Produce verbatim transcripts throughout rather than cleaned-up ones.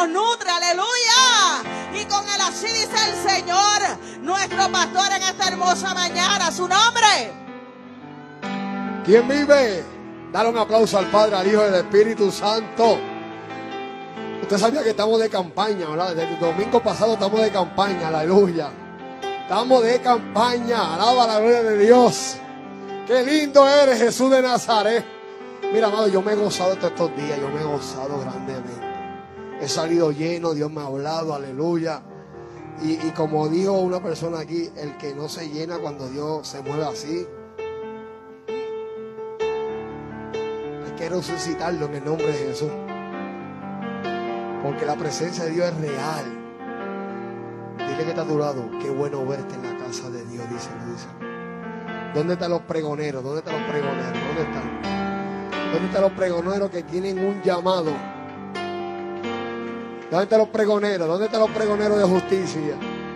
nos nutre, aleluya. Y con él así dice el Señor, nuestro pastor en esta hermosa mañana. Su nombre. ¿Quién vive? Dale un aplauso al Padre, al Hijo y al Espíritu Santo. Usted sabía que estamos de campaña, ¿verdad? Desde el domingo pasado estamos de campaña, aleluya. Estamos de campaña, alaba la gloria de Dios. Qué lindo eres, Jesús de Nazaret. Mira, amado, yo me he gozado todos estos días, yo me he gozado grandemente. He salido lleno, Dios me ha hablado, aleluya. Y, y como dijo una persona aquí, el que no se llena cuando Dios se mueve así, hay que resucitarlo en el nombre de Jesús. Porque la presencia de Dios es real. Dile que está a tu lado, qué bueno verte en la casa de Dios, dice, dice. ¿Dónde están los pregoneros? ¿Dónde están los pregoneros? ¿Dónde están? ¿Dónde están los pregoneros que tienen un llamado? ¿Dónde están los pregoneros? ¿Dónde están los pregoneros de justicia?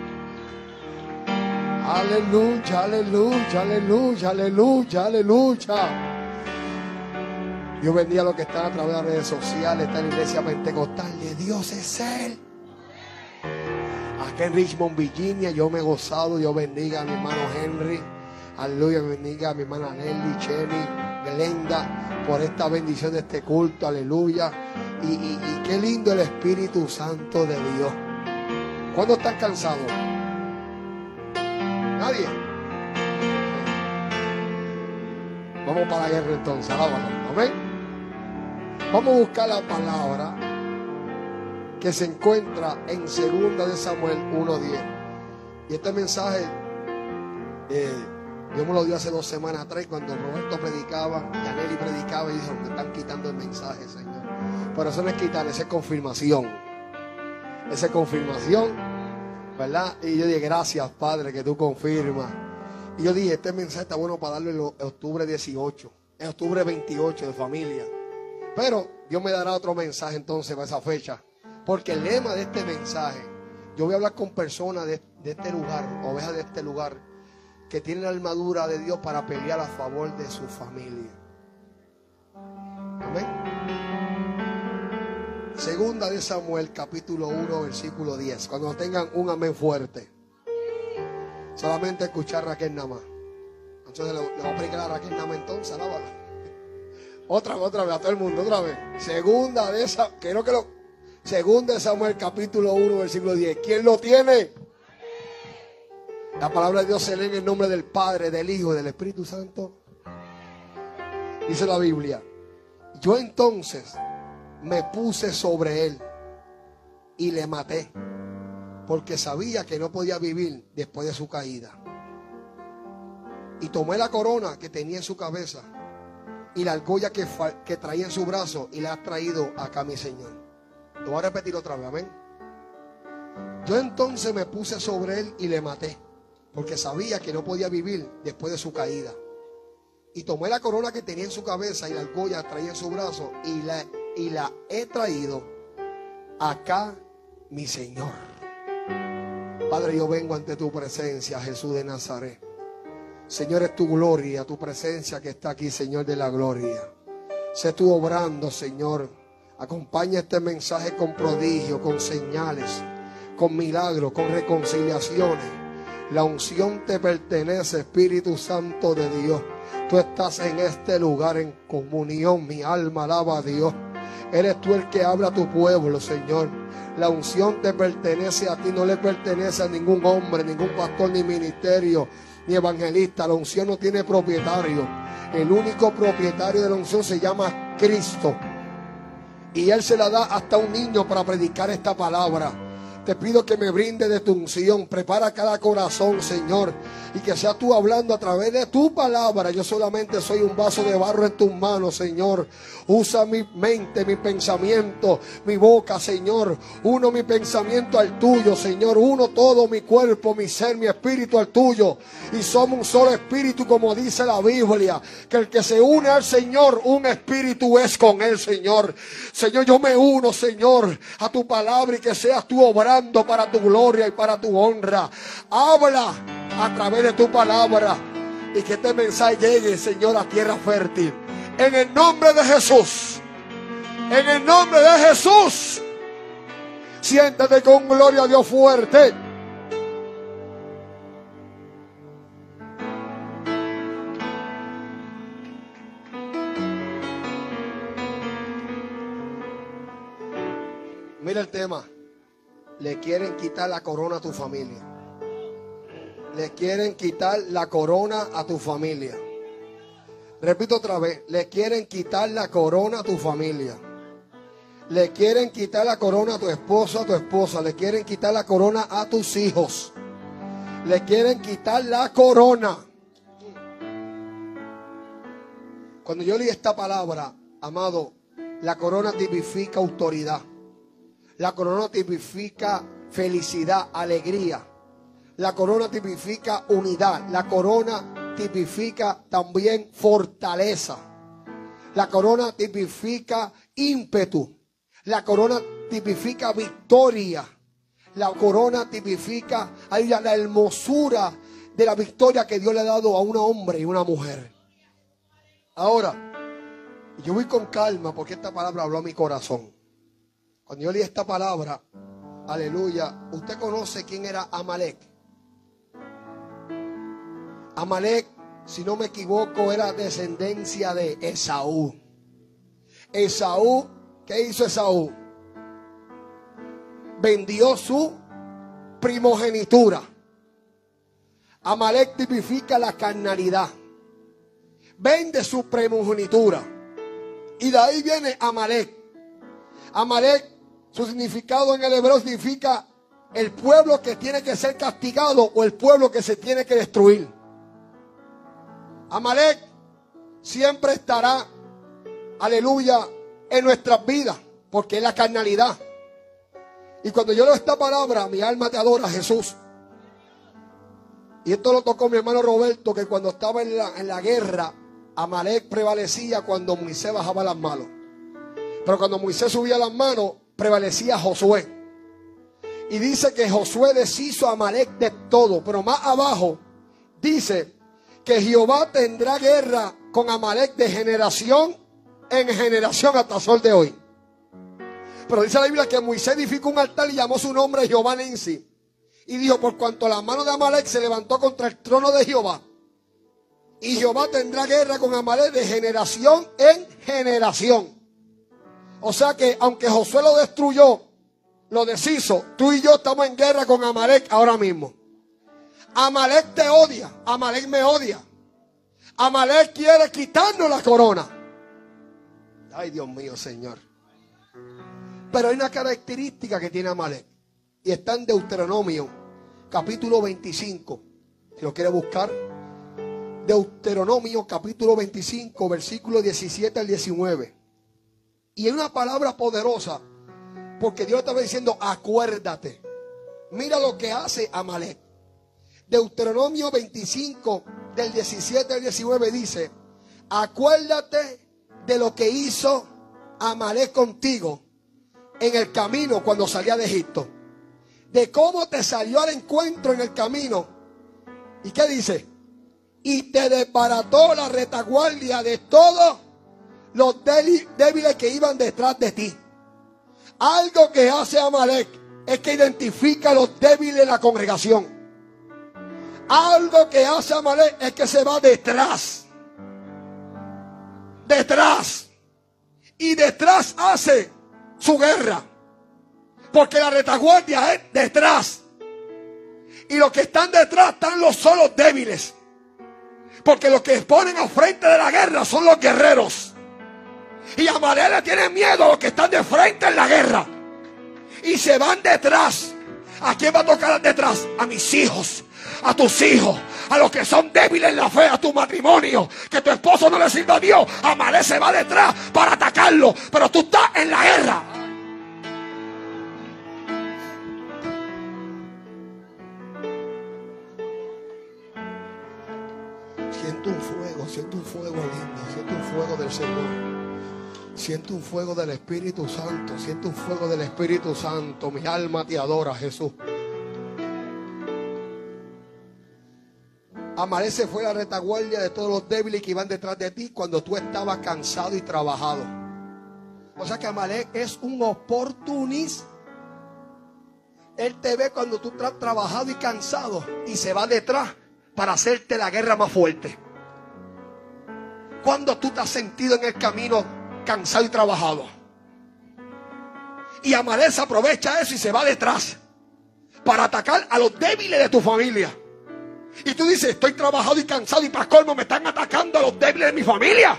Aleluya, aleluya, aleluya, aleluya, aleluya. Dios bendiga a los que están a través de las redes sociales. Está en la iglesia pentecostal de Dios es Él. Acá en Richmond, Virginia, yo me he gozado. Dios bendiga a mi hermano Henry. Aleluya, bendiga a mi hermana Nelly, Chenny, Glenda, por esta bendición de este culto. Aleluya. Y, y, y qué lindo el Espíritu Santo de Dios. ¿Cuándo están cansados? Nadie. Vamos para la guerra entonces. Alábalo. Amén. Vamos a buscar la palabra que se encuentra en segunda de Samuel uno diez. Y este mensaje eh, Dios me lo dio hace dos semanas atrás cuando Roberto predicaba, Yaneli predicaba y dijo, me están quitando el mensaje, Señor. Pero eso no es quitar, esa es confirmación. Esa es confirmación, ¿verdad? Y yo dije, gracias, Padre, que tú confirmas. Y yo dije, este mensaje está bueno para darlo en octubre dieciocho, en octubre veintiocho de familia. Pero Dios me dará otro mensaje entonces para esa fecha. Porque el lema de este mensaje, yo voy a hablar con personas de, de este lugar, ovejas de este lugar, que tienen la armadura de Dios para pelear a favor de su familia. Amén. Segunda de Samuel, capítulo uno, versículo diez. Cuando tengan un amén fuerte. Solamente escuchar a Raquel nada más. Entonces le, le voy a predicar a Raquel nada más entonces, alábala. Otra vez, otra vez, a todo el mundo, otra vez. Segunda de esa, quiero que lo. Segunda de Samuel, capítulo uno, versículo diez. ¿Quién lo tiene? La palabra de Dios se lee en el nombre del Padre, del Hijo y del Espíritu Santo. Dice la Biblia. Yo entonces me puse sobre él y le maté, porque sabía que no podía vivir después de su caída. Y tomé la corona que tenía en su cabeza y la argolla que, que traía en su brazo y la ha traído acá, mi Señor. Lo voy a repetir otra vez, amén. Yo entonces me puse sobre él y le maté, porque sabía que no podía vivir después de su caída. Y tomé la corona que tenía en su cabeza y la argolla que traía en su brazo y la, y la he traído acá, mi Señor. Padre, yo vengo ante tu presencia, Jesús de Nazaret. Señor, es tu gloria, tu presencia que está aquí, Señor de la gloria. Sé tú obrando, Señor. Acompaña este mensaje con prodigio, con señales, con milagros, con reconciliaciones. La unción te pertenece, Espíritu Santo de Dios. Tú estás en este lugar en comunión. Mi alma alaba a Dios. Eres tú el que habla a tu pueblo, Señor. La unción te pertenece a ti, no le pertenece a ningún hombre, ningún pastor, ni ministerio, ni evangelista. La unción no tiene propietario. El único propietario de la unción se llama Cristo. Y Él se la da hasta un niño para predicar esta palabra. Te pido que me brinde de tu unción. Prepara cada corazón, Señor. Y que seas tú hablando a través de tu palabra. Yo solamente soy un vaso de barro en tus manos, Señor. Usa mi mente, mi pensamiento, mi boca, Señor. Uno mi pensamiento al tuyo, Señor. Uno todo mi cuerpo, mi ser, mi espíritu al tuyo. Y somos un solo espíritu, como dice la Biblia. Que el que se une al Señor, un espíritu es con Él, Señor. Señor, yo me uno, Señor, a tu palabra y que seas tú obrando para tu gloria y para tu honra. Habla a través de tu palabra y que este mensaje llegue, Señor, a tierra fértil. En el nombre de Jesús. En el nombre de Jesús. Siéntate con gloria a Dios fuerte. Mira el tema. Le quieren quitar la corona a tu familia. Le quieren quitar la corona a tu familia. Repito otra vez. Le quieren quitar la corona a tu familia. Le quieren quitar la corona a tu esposo, a tu esposa. Le quieren quitar la corona a tus hijos. Le quieren quitar la corona. Cuando yo leí esta palabra, amado, la corona tipifica autoridad. La corona tipifica felicidad, alegría. La corona tipifica unidad. La corona tipifica también fortaleza. La corona tipifica ímpetu. La corona tipifica victoria. La corona tipifica la hermosura de la victoria que Dios le ha dado a un hombre y una mujer. Ahora, yo voy con calma porque esta palabra habló a mi corazón. Cuando yo leí esta palabra, aleluya, usted conoce quién era Amalek. Amalek, si no me equivoco, era descendencia de Esaú. Esaú, ¿qué hizo Esaú? Vendió su primogenitura. Amalek tipifica la carnalidad. Vende su primogenitura. Y de ahí viene Amalek. Amalek, su significado en el hebreo significa el pueblo que tiene que ser castigado o el pueblo que se tiene que destruir. Amalek siempre estará, aleluya, en nuestras vidas, porque es la carnalidad. Y cuando yo leo esta palabra, mi alma te adora, Jesús. Y esto lo tocó mi hermano Roberto, que cuando estaba en la, en la guerra, Amalek prevalecía cuando Moisés bajaba las manos. Pero cuando Moisés subía las manos, prevalecía Josué. Y dice que Josué deshizo a Amalek de todo. Pero más abajo dice que Jehová tendrá guerra con Amalek de generación en generación hasta el sol de hoy. Pero dice la Biblia que Moisés edificó un altar y llamó su nombre Jehová Ninsi. Y dijo, por cuanto la mano de Amalek se levantó contra el trono de Jehová, y Jehová tendrá guerra con Amalek de generación en generación. O sea que aunque Josué lo destruyó, lo deshizo, tú y yo estamos en guerra con Amalek ahora mismo. Amalek te odia, Amalek me odia. Amalek quiere quitarnos la corona. Ay, Dios mío, Señor. Pero hay una característica que tiene Amalek. Y está en Deuteronomio, capítulo veinticinco. Si lo quiere buscar. Deuteronomio, capítulo veinticinco, versículo diecisiete al diecinueve. Y hay una palabra poderosa. Porque Dios estaba diciendo, acuérdate. Mira lo que hace Amalek. Deuteronomio veinticinco, del diecisiete al diecinueve dice, acuérdate de lo que hizo Amalek contigo en el camino cuando salía de Egipto. De cómo te salió al encuentro en el camino. ¿Y qué dice? Y te desbarató la retaguardia de todos los débiles que iban detrás de ti. Algo que hace Amalek es que identifica a los débiles de la congregación. Algo que hace Amalek es que se va detrás. Detrás. Y detrás hace su guerra. Porque la retaguardia es detrás. Y los que están detrás están los solos débiles. Porque los que ponen al frente de la guerra son los guerreros. Y Amalek le tiene miedo a los que están de frente en la guerra. Y se van detrás. ¿A quién va a tocar detrás? A mis hijos, a tus hijos, a los que son débiles en la fe, a tu matrimonio. Que tu esposo no le sirva a Dios. Amalek se va detrás para atacarlo. Pero tú estás en la guerra. Siento un fuego, siento un fuego lindo, siento un fuego del Señor. Siento un fuego del Espíritu Santo, siento un fuego del Espíritu Santo. Mi alma te adora, Jesús. Amalek se fue a la retaguardia de todos los débiles que iban detrás de ti cuando tú estabas cansado y trabajado. O sea que Amalek es un oportunista. Él te ve cuando tú estás trabajado y cansado y se va detrás para hacerte la guerra más fuerte. Cuando tú te has sentido en el camino cansado y trabajado, y Amalek se aprovecha eso y se va detrás para atacar a los débiles de tu familia. Y tú dices, estoy trabajado y cansado y para colmo me están atacando a los débiles de mi familia.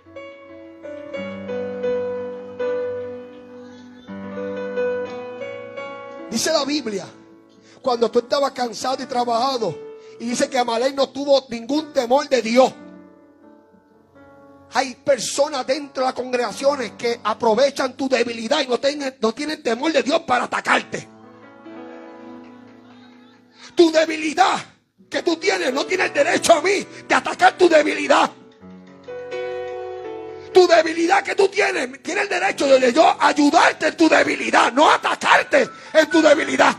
Dice la Biblia, cuando tú estabas cansado y trabajado, y dice que Amalek no tuvo ningún temor de Dios. Hay personas dentro de las congregaciones que aprovechan tu debilidad y no tienen, no tienen temor de Dios para atacarte. Tu debilidad que tú tienes no tiene el derecho a mí de atacar tu debilidad. Tu debilidad que tú tienes tiene el derecho de yo ayudarte en tu debilidad, no atacarte en tu debilidad.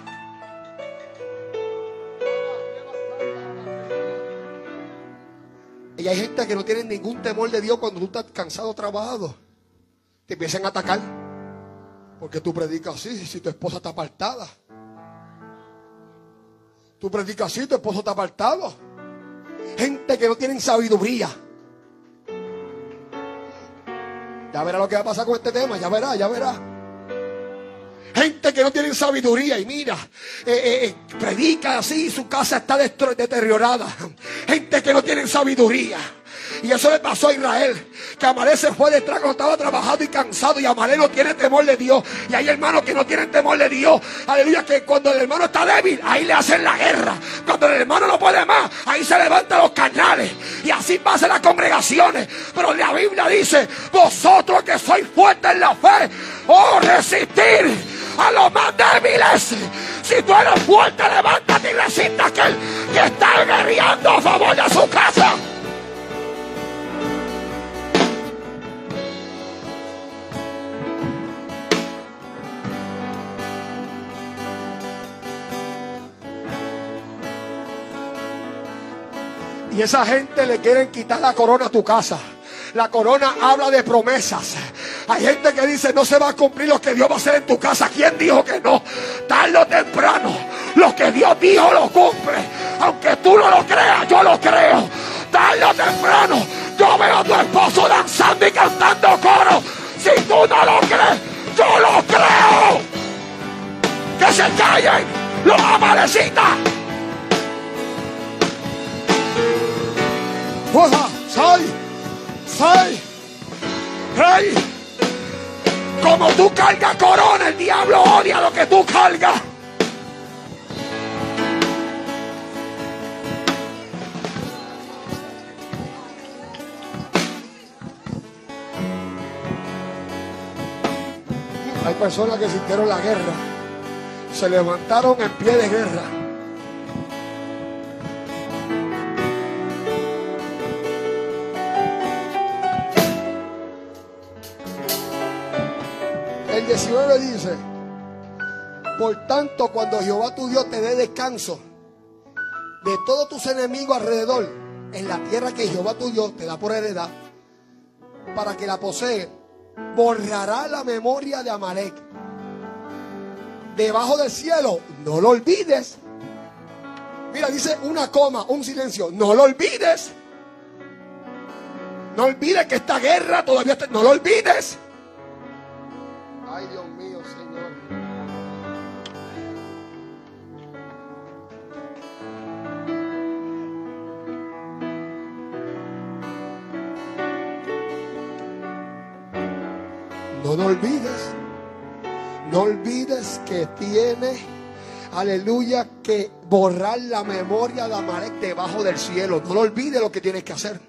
Y hay gente que no tiene ningún temor de Dios cuando tú estás cansado, trabajado. Te empiezan a atacar. Porque tú predicas así, si tu esposa está apartada. Tú predicas así, tu esposo está apartado. Gente que no tienen sabiduría. Ya verá lo que va a pasar con este tema, ya verá, ya verá. Gente que no tiene sabiduría y mira, eh, eh, predica así, su casa está deteriorada. Gente que no tiene sabiduría. Y eso le pasó a Israel, que Amalek se fue detrás cuando estaba trabajando y cansado, y Amalek no tiene temor de Dios. Y hay hermanos que no tienen temor de Dios, aleluya, que cuando el hermano está débil, ahí le hacen la guerra. Cuando el hermano no puede más, ahí se levantan los carnales. Y así pasan las congregaciones. Pero la Biblia dice, vosotros que sois fuertes en la fe, oh, resistir a los más débiles. Si tú eres fuerte, levántate y resista a aquel que está guerreando a favor de su casa. Y esa gente le quieren quitar la corona a tu casa. La corona habla de promesas. Hay gente que dice no se va a cumplir lo que Dios va a hacer en tu casa. ¿Quién dijo que no? Tarde o temprano, lo que Dios dijo lo cumple. Aunque tú no lo creas, yo lo creo. Tarde o temprano, yo veo a tu esposo danzando y cantando coro. Si tú no lo crees, yo lo creo. Que se callen los amalecitas. ¡Fuera! ¡Sal! ¡Sal! ¡Hey! Como tú cargas corona, el diablo odia lo que tú cargas. Hay personas que sintieron la guerra, se levantaron en pie de guerra. El diecinueve dice, por tanto, cuando Jehová tu Dios te dé descanso de todos tus enemigos alrededor, en la tierra que Jehová tu Dios te da por heredad, para que la posee, borrará la memoria de Amalek debajo del cielo. No lo olvides. Mira, dice una coma, un silencio. No lo olvides. No olvides que esta guerra todavía está. No lo olvides. Ay, Dios mío, Señor. No lo olvides. No olvides que tiene, aleluya, que borrar la memoria de Amalek debajo del cielo. No lo olvides lo que tienes que hacer.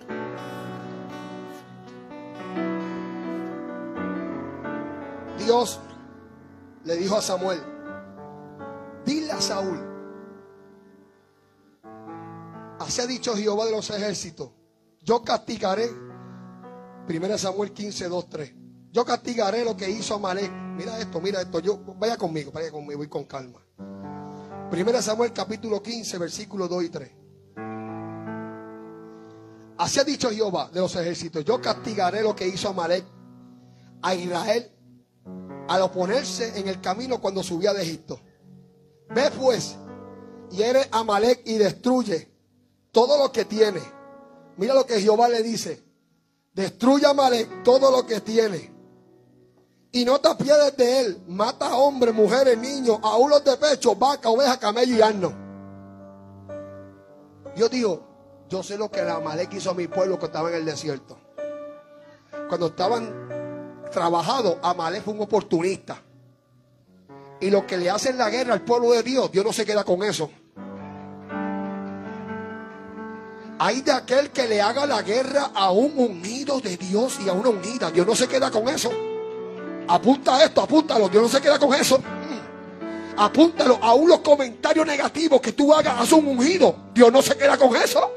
Dios le dijo a Samuel, dile a Saúl, así ha dicho Jehová de los ejércitos, yo castigaré, primera Samuel quince, dos, tres, yo castigaré lo que hizo Amalek. Mira esto, mira esto, yo, vaya conmigo, vaya conmigo, voy con calma. Primera Samuel capítulo quince, versículos dos y tres. Así ha dicho Jehová de los ejércitos, yo castigaré lo que hizo Amalek a Israel al oponerse en el camino cuando subía de Egipto. Ve pues, hiere a Amalek y destruye todo lo que tiene. Mira lo que Jehová le dice: destruye a Amalek todo lo que tiene, y no te apiades de él. Mata a hombres, mujeres, niños, aún los de pecho, vaca, oveja, camello y asno. Yo digo, yo sé lo que el Amalek hizo a mi pueblo cuando estaba en el desierto. Cuando estaban trabajados, Amalek fue un oportunista. Y lo que le hacen la guerra al pueblo de Dios, Dios no se queda con eso. Hay de aquel que le haga la guerra a un ungido de Dios y a una ungida. Dios no se queda con eso. Apunta esto, apúntalo. Dios no se queda con eso. Apúntalo. Aún los comentarios negativos que tú hagas a un ungido, Dios no se queda con eso.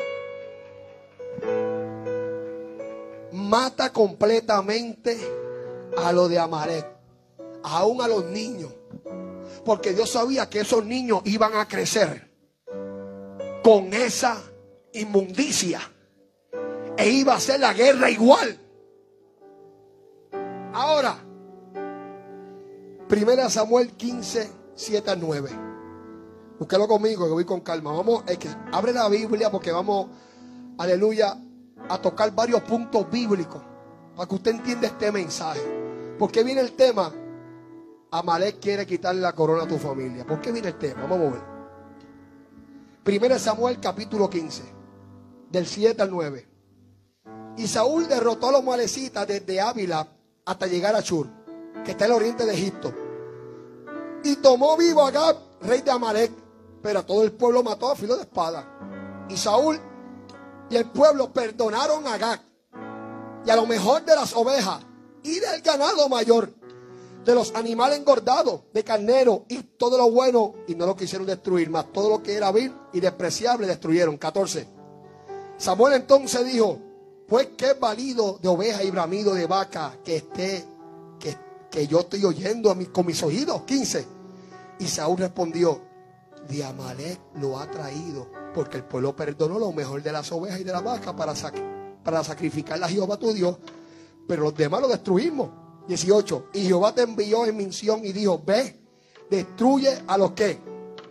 Mata completamente a lo de Amalek, aún a los niños, porque Dios sabía que esos niños iban a crecer con esa inmundicia e iba a ser la guerra igual. Ahora, Primera Samuel quince, siete a nueve. Búsquelo conmigo, que voy con calma. Vamos, es que abre la Biblia, porque vamos, aleluya, a tocar varios puntos bíblicos para que usted entienda este mensaje. ¿Por qué viene el tema? Amalek quiere quitarle la corona a tu familia. ¿Por qué viene el tema? Vamos a ver. Primera Samuel capítulo quince, del siete al nueve. Y Saúl derrotó a los amalecitas desde Ávila hasta llegar a Shur, que está en el oriente de Egipto, y tomó vivo a Agag, rey de Amalek, pero a todo el pueblo mató a filo de espada. Y Saúl y el pueblo perdonaron a Agag y a lo mejor de las ovejas y del ganado mayor, de los animales engordados, de carnero y todo lo bueno, y no lo quisieron destruir, mas todo lo que era vil y despreciable destruyeron. catorce. Samuel entonces dijo: pues qué valido de oveja y bramido de vaca que esté, que, que yo estoy oyendo a mi, con mis oídos. quince. Y Saúl respondió: de Amalek lo ha traído, porque el pueblo perdonó lo mejor de las ovejas y de la vaca para, sac para sacrificarla a Jehová tu Dios, pero los demás lo destruimos. dieciocho. Y Jehová te envió en misión y dijo: ve, destruye a los que,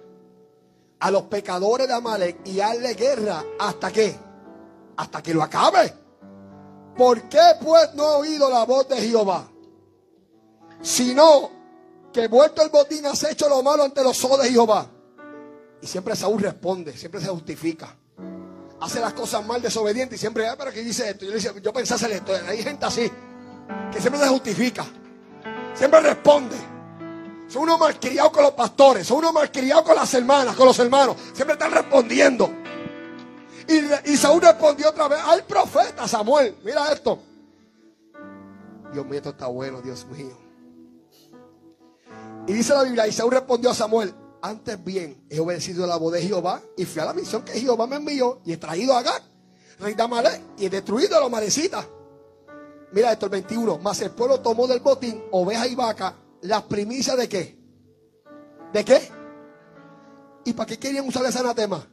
a los pecadores de Amalek, y hazle guerra hasta que, hasta que lo acabe. ¿Por qué pues no ha oído la voz de Jehová? Sino que vuelto el botín has hecho lo malo ante los ojos de Jehová. Y siempre Saúl responde, siempre se justifica. Hace las cosas mal, desobediente, y siempre, ah, pero ¿qué dice esto? Yo, le decía, yo pensé hacer esto. Hay gente así, que siempre se justifica, siempre responde. Son unos malcriados con los pastores, son unos malcriados con las hermanas, con los hermanos. Siempre están respondiendo. Y, y Saúl respondió otra vez al profeta Samuel. Mira esto. Dios mío, esto está bueno, Dios mío. Y dice la Biblia: y Saúl respondió a Samuel: antes bien he obedecido la voz de Jehová y fui a la misión que Jehová me envió, y he traído a Agag, rey de Amalek, y he destruido a los amalecitas. Mira esto, el veintiuno. Mas el pueblo tomó del botín ovejas y vacas, las primicias de qué, de qué, y para qué querían usar ese anatema.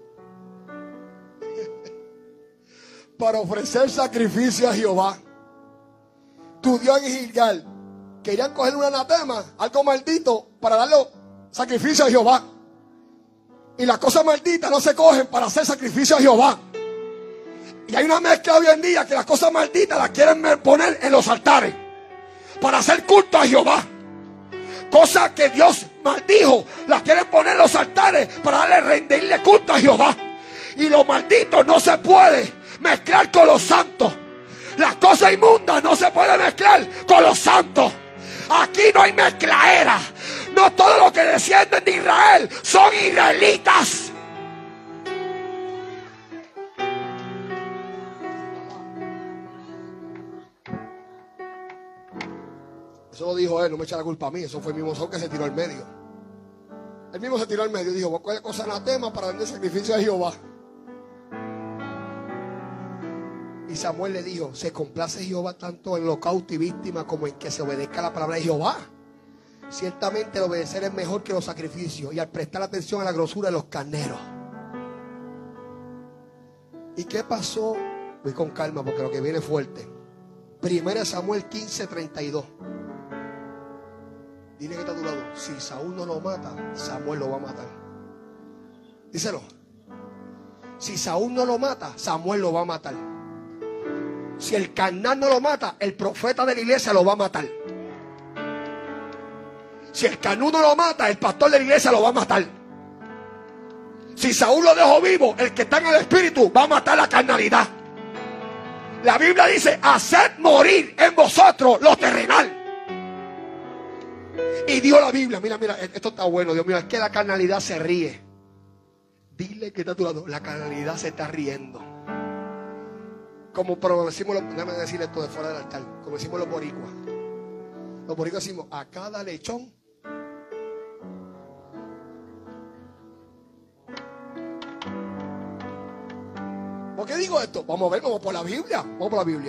Para ofrecer sacrificio a Jehová tu Dios en Gilgal. Querían coger un anatema, algo maldito, para darle sacrificio a Jehová. Y las cosas malditas no se cogen para hacer sacrificio a Jehová. Y hay una mezcla hoy en día que las cosas malditas las quieren poner en los altares para hacer culto a Jehová. Cosas que Dios maldijo las quieren poner en los altares para darle, rendirle culto a Jehová. Y lo maldito no se puede mezclar con los santos. Las cosas inmundas no se pueden mezclar con los santos. Aquí no hay mezclaera. No todos los que descienden de Israel son israelitas. Eso lo dijo él, no me echa la culpa a mí. Eso fue el mismo Saúl que se tiró al medio. Él mismo se tiró al medio y dijo: voy a coger cosas anatema para darle sacrificio a Jehová. Y Samuel le dijo: se complace Jehová tanto en holocausto y víctima como en que se obedezca la palabra de Jehová. Ciertamente el obedecer es mejor que los sacrificios, y al prestar atención a la grosura de los carneros. ¿Y qué pasó? Voy con calma porque lo que viene es fuerte. Primera Samuel quince, treinta y dos. Dile que está a tu lado. Si Saúl no lo mata, Samuel lo va a matar. Díselo. Si Saúl no lo mata, Samuel lo va a matar. Si el carnal no lo mata, el profeta de la iglesia lo va a matar. Si el carnudo lo mata, el pastor de la iglesia lo va a matar. Si Saúl lo dejó vivo, el que está en el espíritu va a matar la carnalidad. La Biblia dice: haced morir en vosotros lo terrenal. Y dio la Biblia, mira, mira, esto está bueno, Dios mío, es que la carnalidad se ríe. Dile que está a tu lado, la carnalidad se está riendo. Como pero decimos, déjame decir esto de fuera del altar, como decimos los boricuas. Los boricuas decimos: a cada lechón ¿por qué digo esto? Vamos a ver, vamos por la Biblia. Vamos por la Biblia.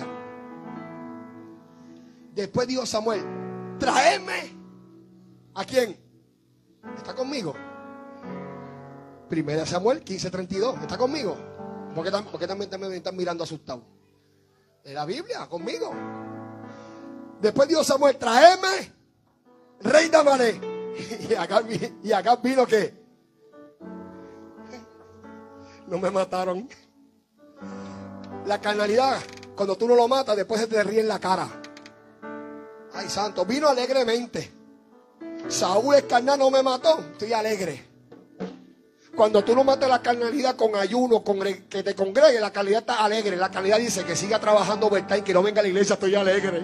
Después dijo Samuel: traedme. ¿A quién? ¿Está conmigo? Primera Samuel quince treinta y dos. ¿Está conmigo? ¿Por qué, por qué también, también me están mirando asustado? ¿De la Biblia? ¿Conmigo? Después dijo Samuel: traedme rey de Amalek. Y acá, y acá vino que no me mataron. La carnalidad, cuando tú no lo matas, después se te ríe en la cara. Ay, santo, vino alegremente. Saúl el carnal no me mató, estoy alegre. Cuando tú no matas la carnalidad con ayuno, con que te congregue, la carnalidad está alegre. La carnalidad dice que siga trabajando overtime, que no venga a la iglesia, estoy alegre.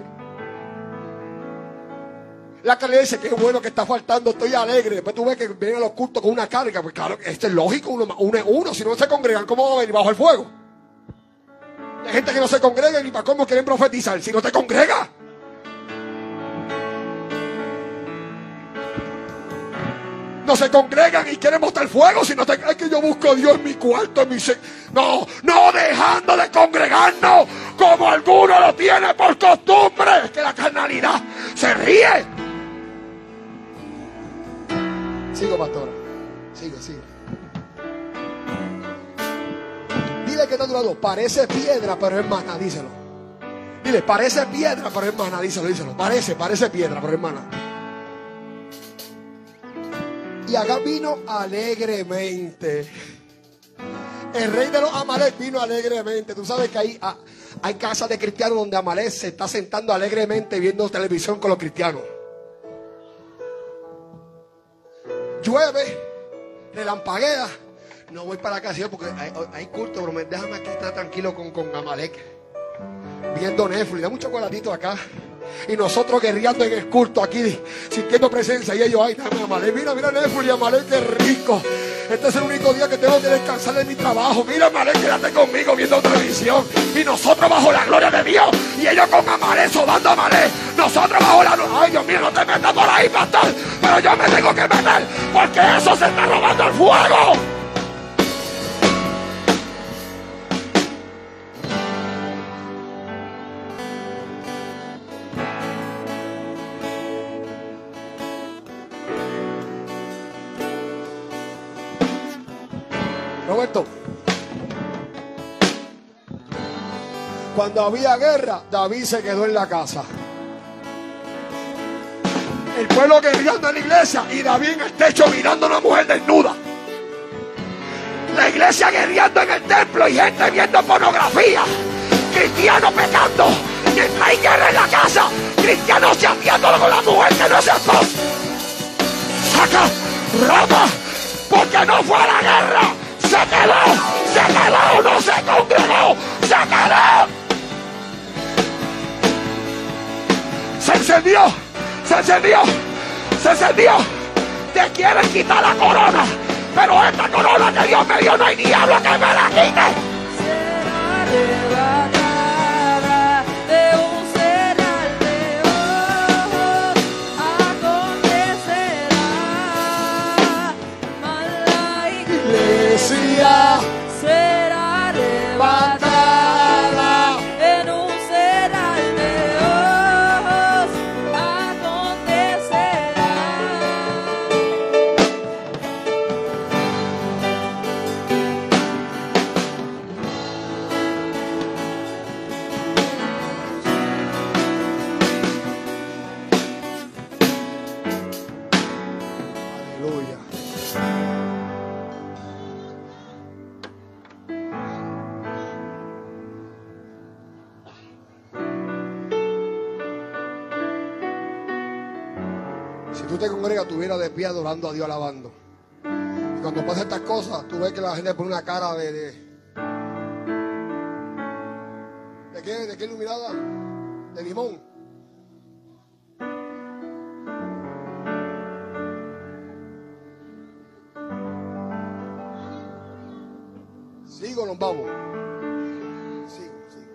La carnalidad dice: qué bueno que está faltando, estoy alegre. Después tú ves que vienen a los cultos con una carga. Pues claro, esto es lógico, uno, uno es uno. Si no se congregan, ¿cómo va a venir bajo el fuego? Hay gente que no se congrega ni para cómo quieren profetizar. Si no te congrega, no se congregan y quieren mostrar fuego. Si no te, es que yo busco a Dios en mi cuarto, en mi se... no, no dejando de congregarnos como alguno lo tiene por costumbre. Es que la carnalidad se ríe. Sigo, pastora. Sigo, sigo. Dile que está a tu lado: parece piedra, pero es mana. Díselo. Dile: parece piedra, pero es mana. Díselo, díselo. Parece, parece piedra, pero es mana. Y acá vino alegremente. El rey de los Amalek vino alegremente. Tú sabes que hay, hay casas de cristianos donde Amalek se está sentando alegremente viendo televisión con los cristianos. Llueve, relampaguea. No voy para la casa porque hay, hay culto, pero me, déjame aquí estar tranquilo con, con Amalek. Viendo Netflix, da un chocolatito acá. Y nosotros guerreando en el culto aquí, sintiendo presencia. Y ellos: ay, dame Amalek, mira, mira Netflix, Amalek, qué rico. Este es el único día que tengo que descansar de mi trabajo. Mira, Amalek, quédate conmigo viendo televisión. Y nosotros bajo la gloria de Dios. Y ellos con Amalek, sobando Amalek. Nosotros bajo la gloria. Ay, Dios mío, no te metas por ahí, pastor. Pero yo me tengo que meter, porque eso se está robando el fuego. Roberto, cuando había guerra, David se quedó en la casa. El pueblo guerreando en la iglesia y David en el techo mirando a una mujer desnuda. La iglesia guerreando en el templo y gente viendo pornografía. Cristianos pecando. Mientras hay guerra en la casa, cristianos chateándolo con la mujer que no es esposa. Saca, rama, porque no fue a la guerra. Se quedó, se quedó, no se congregó, se quedó. Se encendió, se encendió, se encendió. Te quieren quitar la corona, pero esta corona que Dios me dio no hay diablo que me la quite. Será arrebatada de un ser alrededor, acontecerá, mas la iglesia será arrebatada en un ser alrededor, acontecerá. Si tú te congregas, estuviera de pie adorando a Dios, alabando. Y cuando pasa estas cosas, tú ves que la gente pone una cara de... ¿De, ¿De qué? ¿De qué iluminada? De limón. Sigo, nos vamos. Sigo, sigo.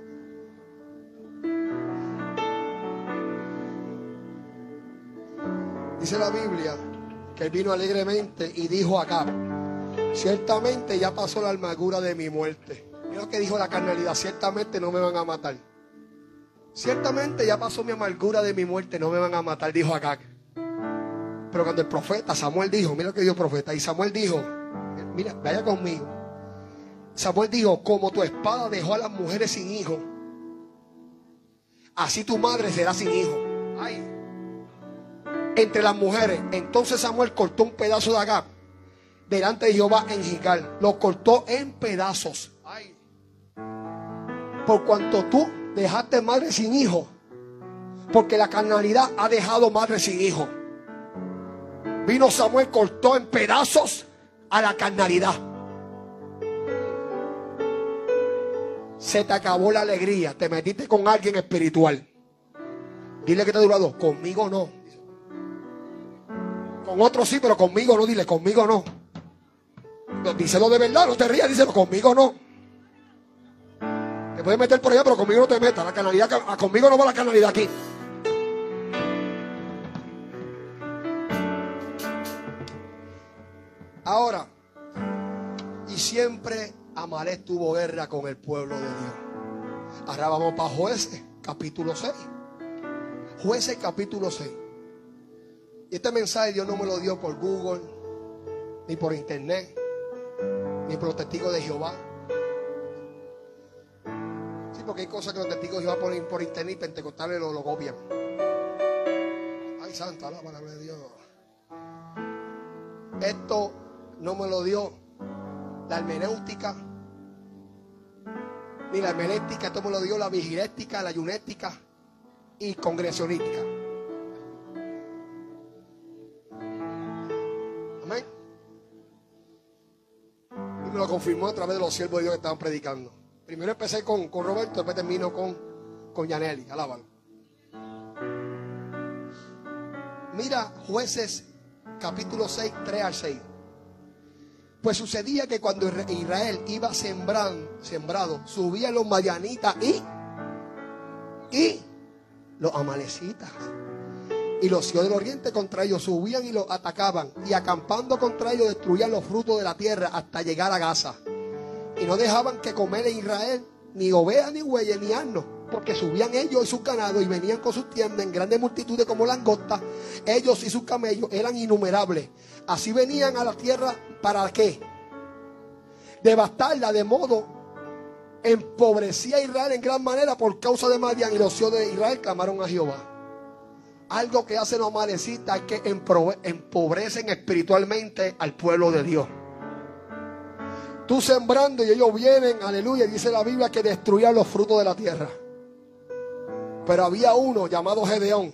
Dice la Biblia que él vino alegremente y dijo acá: ciertamente ya pasó la amargura de mi muerte. Mira lo que dijo la carnalidad: ciertamente no me van a matar. Ciertamente ya pasó mi amargura de mi muerte, no me van a matar, dijo Agag. Pero cuando el profeta Samuel dijo, mira lo que dijo el profeta, y Samuel dijo, mira, vaya conmigo. Samuel dijo: como tu espada dejó a las mujeres sin hijo, así tu madre será sin hijo. Ay. Entre las mujeres. Entonces Samuel cortó un pedazo de Agag delante de Jehová en Gilgal. Lo cortó en pedazos. Ay. Por cuanto tú dejaste madre sin hijo, porque la carnalidad ha dejado madre sin hijo. Vino Samuel, cortó en pedazos a la carnalidad. Se te acabó la alegría, te metiste con alguien espiritual. Dile que te ha durado, conmigo no. Con otros sí, pero conmigo no. Dile, conmigo no. Díselo de verdad, no te rías, díselo, conmigo no. Te puedes meter por allá, pero conmigo no te metas. La carnalidad, conmigo no va la carnalidad aquí. Ahora, y siempre Amalek tuvo guerra con el pueblo de Dios. Ahora vamos para Jueces, capítulo seis. Jueces, capítulo seis. Y este mensaje Dios no me lo dio por Google, ni por internet, ni por los testigos de Jehová. Sí, porque hay cosas que los testigos de Jehová ponen por internet y pentecostales lo, lo copian. Ay, santa la palabra de Dios. Esto no me lo dio la hermenéutica, ni la hermenéutica. Esto me lo dio la vigiléstica, la ayunética y congresionística. Amén. Y me lo confirmó a través de los siervos de Dios que estaban predicando. Primero empecé con, con Roberto, después termino con, con Yaneli. Alábalo. Mira Jueces capítulo seis, tres al seis. Pues sucedía que cuando Israel iba sembrando, sembrado, subían los madianitas y, y los amalecitas. Y los hijos del oriente contra ellos subían y los atacaban. Y acampando contra ellos destruían los frutos de la tierra hasta llegar a Gaza. Y no dejaban que comer en Israel ni ovejas, ni bueyes, ni asnos. Porque subían ellos y sus ganados y venían con sus tiendas en grandes multitudes como langostas. Ellos y sus camellos eran innumerables. Así venían a la tierra, ¿para qué? Devastarla, de modo empobrecía a Israel en gran manera por causa de Madián. Y los hijos de Israel clamaron a Jehová. Algo que hacen los amalecitas es que empobrecen espiritualmente al pueblo de Dios. Tú sembrando y ellos vienen, aleluya, dice la Biblia que destruían los frutos de la tierra. Pero había uno llamado Gedeón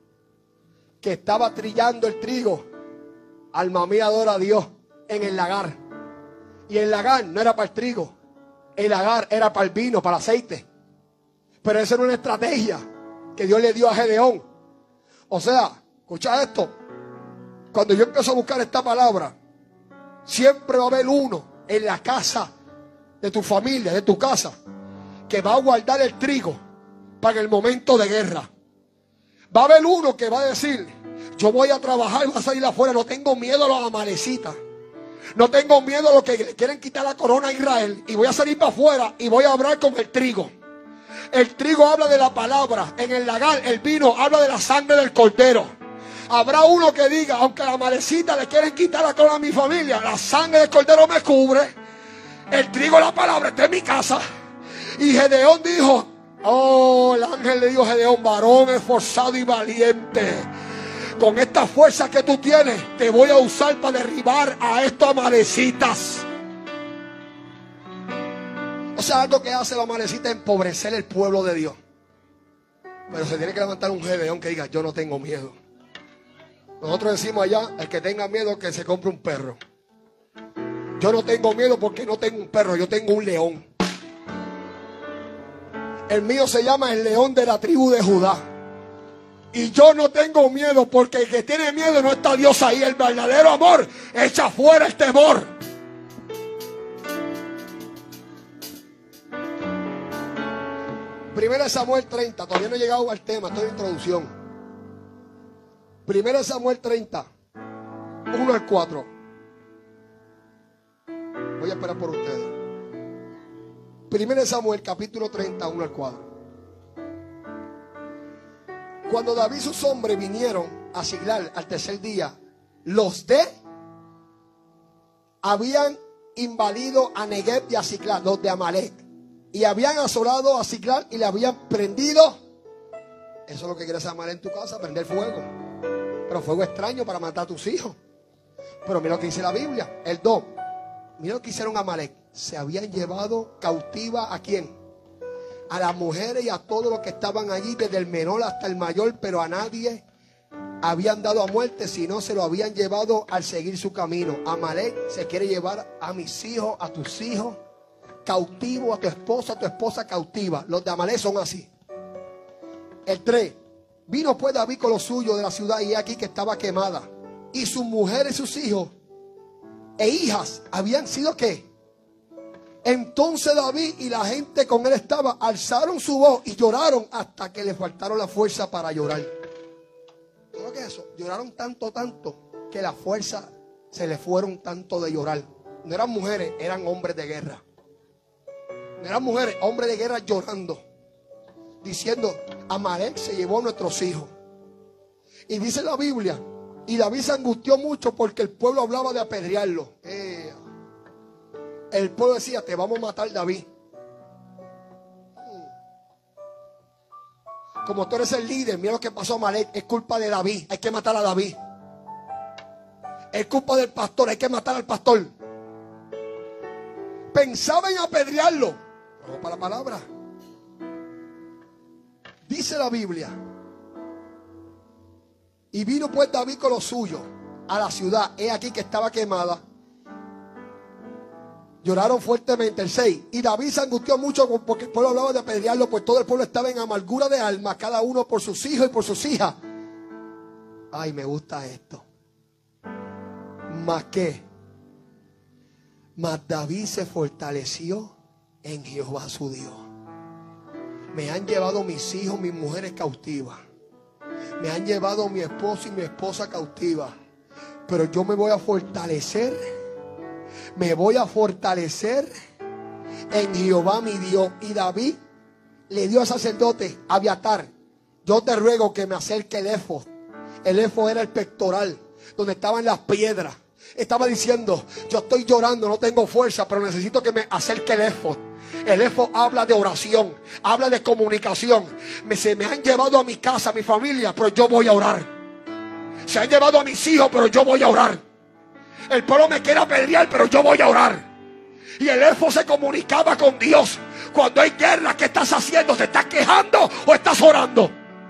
que estaba trillando el trigo. Alma mía, adora a Dios, en el lagar. Y el lagar no era para el trigo, el lagar era para el vino, para el aceite. Pero esa era una estrategia que Dios le dio a Gedeón. O sea, escucha esto. Cuando yo empiezo a buscar esta palabra, siempre va a haber uno en la casa de tu familia, de tu casa, que va a guardar el trigo para el momento de guerra. Va a haber uno que va a decir: yo voy a trabajar, voy a salir afuera, no tengo miedo a los amalecitas, no tengo miedo a los que le quieren quitar la corona a Israel, y voy a salir para afuera y voy a hablar con el trigo. El trigo habla de la palabra, en el lagar el vino habla de la sangre del cordero. Habrá uno que diga: aunque a la malecita le quieren quitar la corona a mi familia, la sangre del cordero me cubre. El trigo, la palabra, está en mi casa. Y Gedeón dijo: oh, el ángel le dijo a Gedeón: varón esforzado y valiente, con esta fuerza que tú tienes, te voy a usar para derribar a estos amalecitas. O sea, algo que hace los amalecitas es empobrecer el pueblo de Dios. Pero se tiene que levantar un Gedeón que diga: yo no tengo miedo. Nosotros decimos allá, el que tenga miedo que se compre un perro. Yo no tengo miedo porque no tengo un perro, yo tengo un león. El mío se llama el león de la tribu de Judá. Y yo no tengo miedo porque el que tiene miedo no está Dios ahí. El verdadero amor echa fuera el temor. Primera de Samuel treinta, todavía no he llegado al tema, estoy en introducción. Primera de Samuel treinta, uno al cuatro. Voy a esperar por ustedes. Primera de Samuel capítulo treinta, uno al cuatro. Cuando David y sus hombres vinieron a Siglag al tercer día, los de habían invadido a Negev y a Siglag, los de Amalek, y habían asolado a Siglag y le habían prendido. Eso es lo que quieres Amalek en tu casa, prender fuego. Pero fuego extraño para matar a tus hijos. Pero mira lo que dice la Biblia, el dos. Mira lo que hicieron Amalek. Se habían llevado cautiva ¿a quién? A las mujeres y a todos los que estaban allí, desde el menor hasta el mayor, pero a nadie habían dado a muerte, sino se lo habían llevado al seguir su camino. Amalek se quiere llevar a mis hijos, a tus hijos, cautivo, a tu esposa, a tu esposa cautiva. Los de Amalek son así. El tres. Vino pues David con los suyos de la ciudad, y aquí que estaba quemada, y sus mujeres y sus hijos e hijas habían sido ¿qué? Entonces David y la gente con él estaba, alzaron su voz y lloraron hasta que le faltaron la fuerza para llorar. ¿Todo lo que es eso? Lloraron tanto, tanto, que la fuerza se le fueron tanto de llorar. No eran mujeres, eran hombres de guerra. No eran mujeres, hombres de guerra llorando, diciendo, Amalek se llevó a nuestros hijos. Y dice la Biblia, y David se angustió mucho porque el pueblo hablaba de apedrearlo. Eh, el pueblo decía, te vamos a matar, David. Como tú eres el líder, mira lo que pasó a Amalek, es culpa de David, hay que matar a David. Es culpa del pastor, hay que matar al pastor. Pensaba en apedrearlo. Vamos para la palabra. Dice la Biblia, y vino pues David con los suyos a la ciudad, he aquí que estaba quemada. Lloraron fuertemente. El seis. Y David se angustió mucho porque el pueblo hablaba de apedrearlo, pues todo el pueblo estaba en amargura de alma, cada uno por sus hijos y por sus hijas. Ay, me gusta esto. ¿Mas qué? Mas David se fortaleció en Jehová su Dios. Me han llevado mis hijos, mis mujeres cautivas. Me han llevado mi esposo y mi esposa cautiva. Pero yo me voy a fortalecer. Me voy a fortalecer en Jehová mi Dios. Y David le dio al sacerdote Abiatar, yo te ruego que me acerque el éfod. El éfod era el pectoral, donde estaban las piedras. Estaba diciendo, yo estoy llorando, no tengo fuerza, pero necesito que me acerque el éfod. El éfod habla de oración, habla de comunicación. Me, se me han llevado a mi casa, a mi familia, pero yo voy a orar. Se han llevado a mis hijos, pero yo voy a orar. El pueblo me quiere apedrear, pero yo voy a orar. Y el éfod se comunicaba con Dios. Cuando hay guerra, ¿qué estás haciendo? ¿Te estás quejando o estás orando?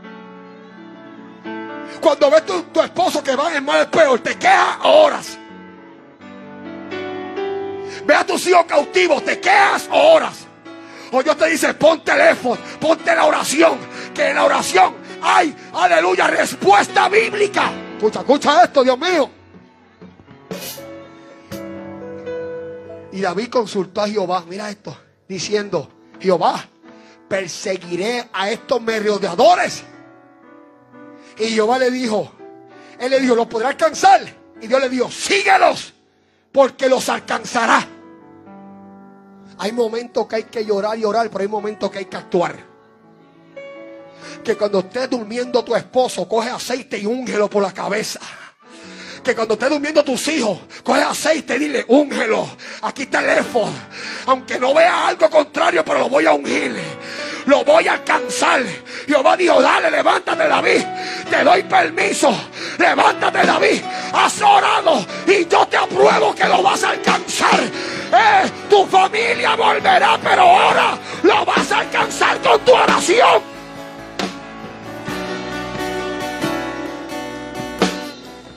Cuando ves tu, tu esposo que va en el mal peor, ¿te quejas o oras? Ve a tus hijos cautivos, ¿te quejas o oras? O Dios te dice, ponte el éfod, ponte la oración, que en la oración hay, aleluya, respuesta bíblica. Escucha, escucha esto, Dios mío. Y David consultó a Jehová, mira esto, diciendo, Jehová, perseguiré a estos merodeadores. Y Jehová le dijo, él le dijo, ¿los podrá alcanzar? Y Dios le dijo, síguelos, porque los alcanzará. Hay momentos que hay que llorar y orar, pero hay momentos que hay que actuar. Que cuando estés durmiendo tu esposo, coge aceite y úngelo por la cabeza. Que cuando estés durmiendo tus hijos, coge aceite y dile, úngelo. Aquí está el éfod. Aunque no vea algo contrario, pero lo voy a ungir. Lo voy a alcanzar. Jehová dijo, dale, levántate, David. Te doy permiso. Levántate, David. Has orado y yo te apruebo que lo vas a alcanzar. Eh, tu familia volverá, pero ahora lo vas a alcanzar con tu oración.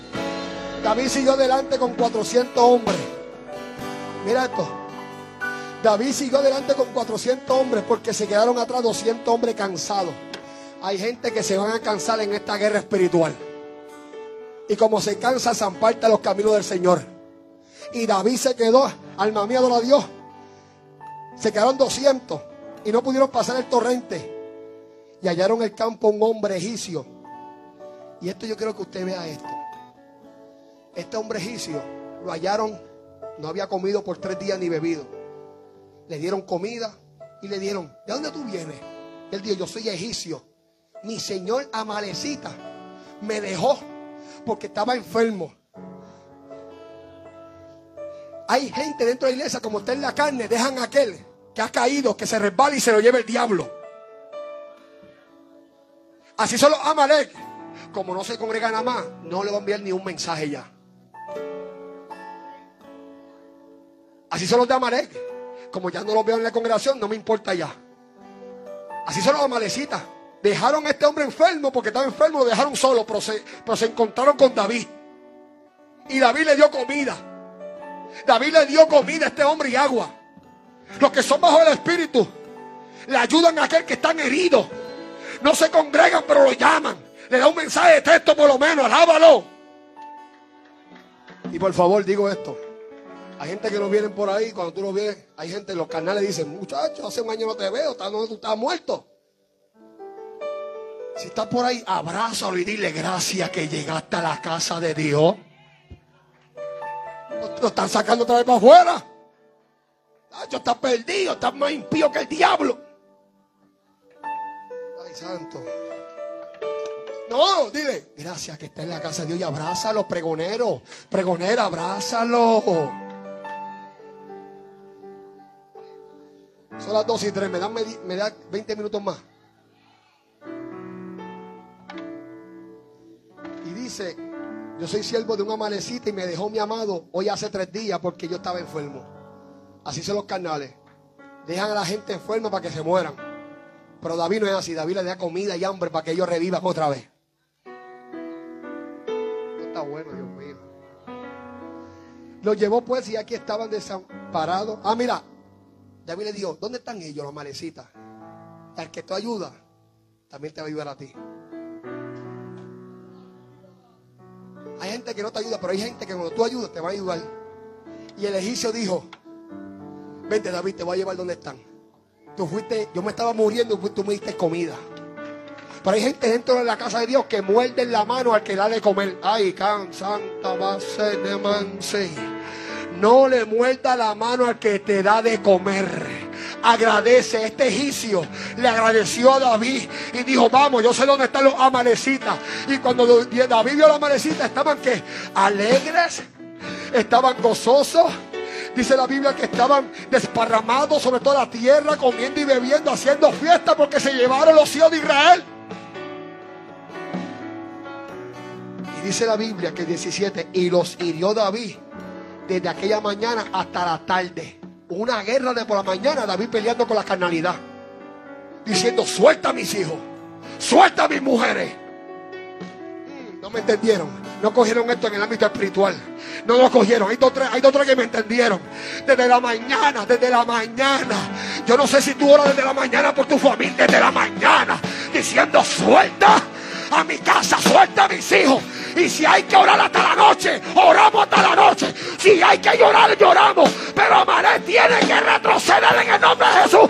David siguió adelante con cuatrocientos hombres. Mira esto. David siguió adelante con cuatrocientos hombres porque se quedaron atrás doscientos hombres cansados. Hay gente que se van a cansar en esta guerra espiritual. Y como se cansa, se aparta los caminos del Señor. Y David se quedó, alma mía, adora a Dios. Se quedaron doscientos y no pudieron pasar el torrente. Y hallaron en el campo un hombre egipcio. Y esto yo quiero que usted vea esto. Este hombre egipcio lo hallaron, no había comido por tres días ni bebido. Le dieron comida y le dieron, ¿de dónde tú vienes? Él dijo, yo soy egipcio. Mi señor Amalecita me dejó porque estaba enfermo. Hay gente dentro de la iglesia, como está en la carne, dejan a aquel que ha caído, que se resbala y se lo lleva el diablo. Así son los Amalek. Como no se congregan nada más, no le van a enviar ni un mensaje ya. Así son los de Amalek. Como ya no los veo en la congregación, no me importa ya. Así son los amalecitas. Dejaron a este hombre enfermo porque estaba enfermo, lo dejaron solo, pero se, pero se encontraron con David. Y David le dio comida. David le dio comida a este hombre y agua. Los que son bajo el espíritu le ayudan a aquel que están heridos. No se congregan, pero lo llaman. Le da un mensaje de texto por lo menos, alábalo. Y por favor, digo esto. Hay gente que no vienen por ahí, cuando tú lo ves, hay gente en los canales que dicen, muchacho, hace un año no te veo, ¿estás donde tú estás muerto? Si estás por ahí, abrázalo y dile gracias que llegaste a la casa de Dios. Lo están sacando otra vez para afuera. Muchacho, estás perdido, estás más impío que el diablo. Ay, santo. No, dile, gracias que está en la casa de Dios y abrázalo, pregonero, pregonera, abrázalo. Son las dos y tres, me dan, me dan veinte minutos más. Y dice, yo soy siervo de un amalecita y me dejó mi amado hoy hace tres días porque yo estaba enfermo. Así son los carnales. Dejan a la gente enferma para que se mueran. Pero David no es así, David le da comida y hambre para que ellos revivan otra vez. Esto está bueno, Dios mío. Los llevó pues y aquí estaban desamparados. Ah, mira. David le dijo, ¿dónde están ellos, los amalecitas? El que te ayuda, también te va a ayudar a ti. Hay gente que no te ayuda, pero hay gente que cuando tú ayudas te va a ayudar. Y el egipcio dijo, vente David, te voy a llevar donde están. Tú fuiste, yo me estaba muriendo y tú me diste comida. Pero hay gente dentro de la casa de Dios que muerden la mano al que da de comer. Ay, can santa base de manse. No le muerda la mano al que te da de comer. Agradece. Este egipcio le agradeció a David y dijo, vamos, yo sé dónde están los amalecitas. Y cuando David vio a los amalecitas, estaban ¿qué? Alegres, estaban gozosos. Dice la Biblia que estaban desparramados sobre toda la tierra, comiendo y bebiendo, haciendo fiesta porque se llevaron los hijos de Israel. Y dice la Biblia que diecisiete, y los hirió David desde aquella mañana hasta la tarde. Una guerra de por la mañana, David peleando con la carnalidad, diciendo, suelta a mis hijos, suelta a mis mujeres. mm, No me entendieron. No cogieron esto en el ámbito espiritual. No lo cogieron. Hay dos tres, hay dos, tres que me entendieron. Desde la mañana, desde la mañana. Yo no sé si tú oras desde la mañana por tu familia, desde la mañana, diciendo, suelta a mi casa, suelta a mis hijos. Y si hay que orar hasta la noche, oramos hasta la noche. Si hay que llorar, lloramos. Pero Amalek tiene que retroceder en el nombre de Jesús.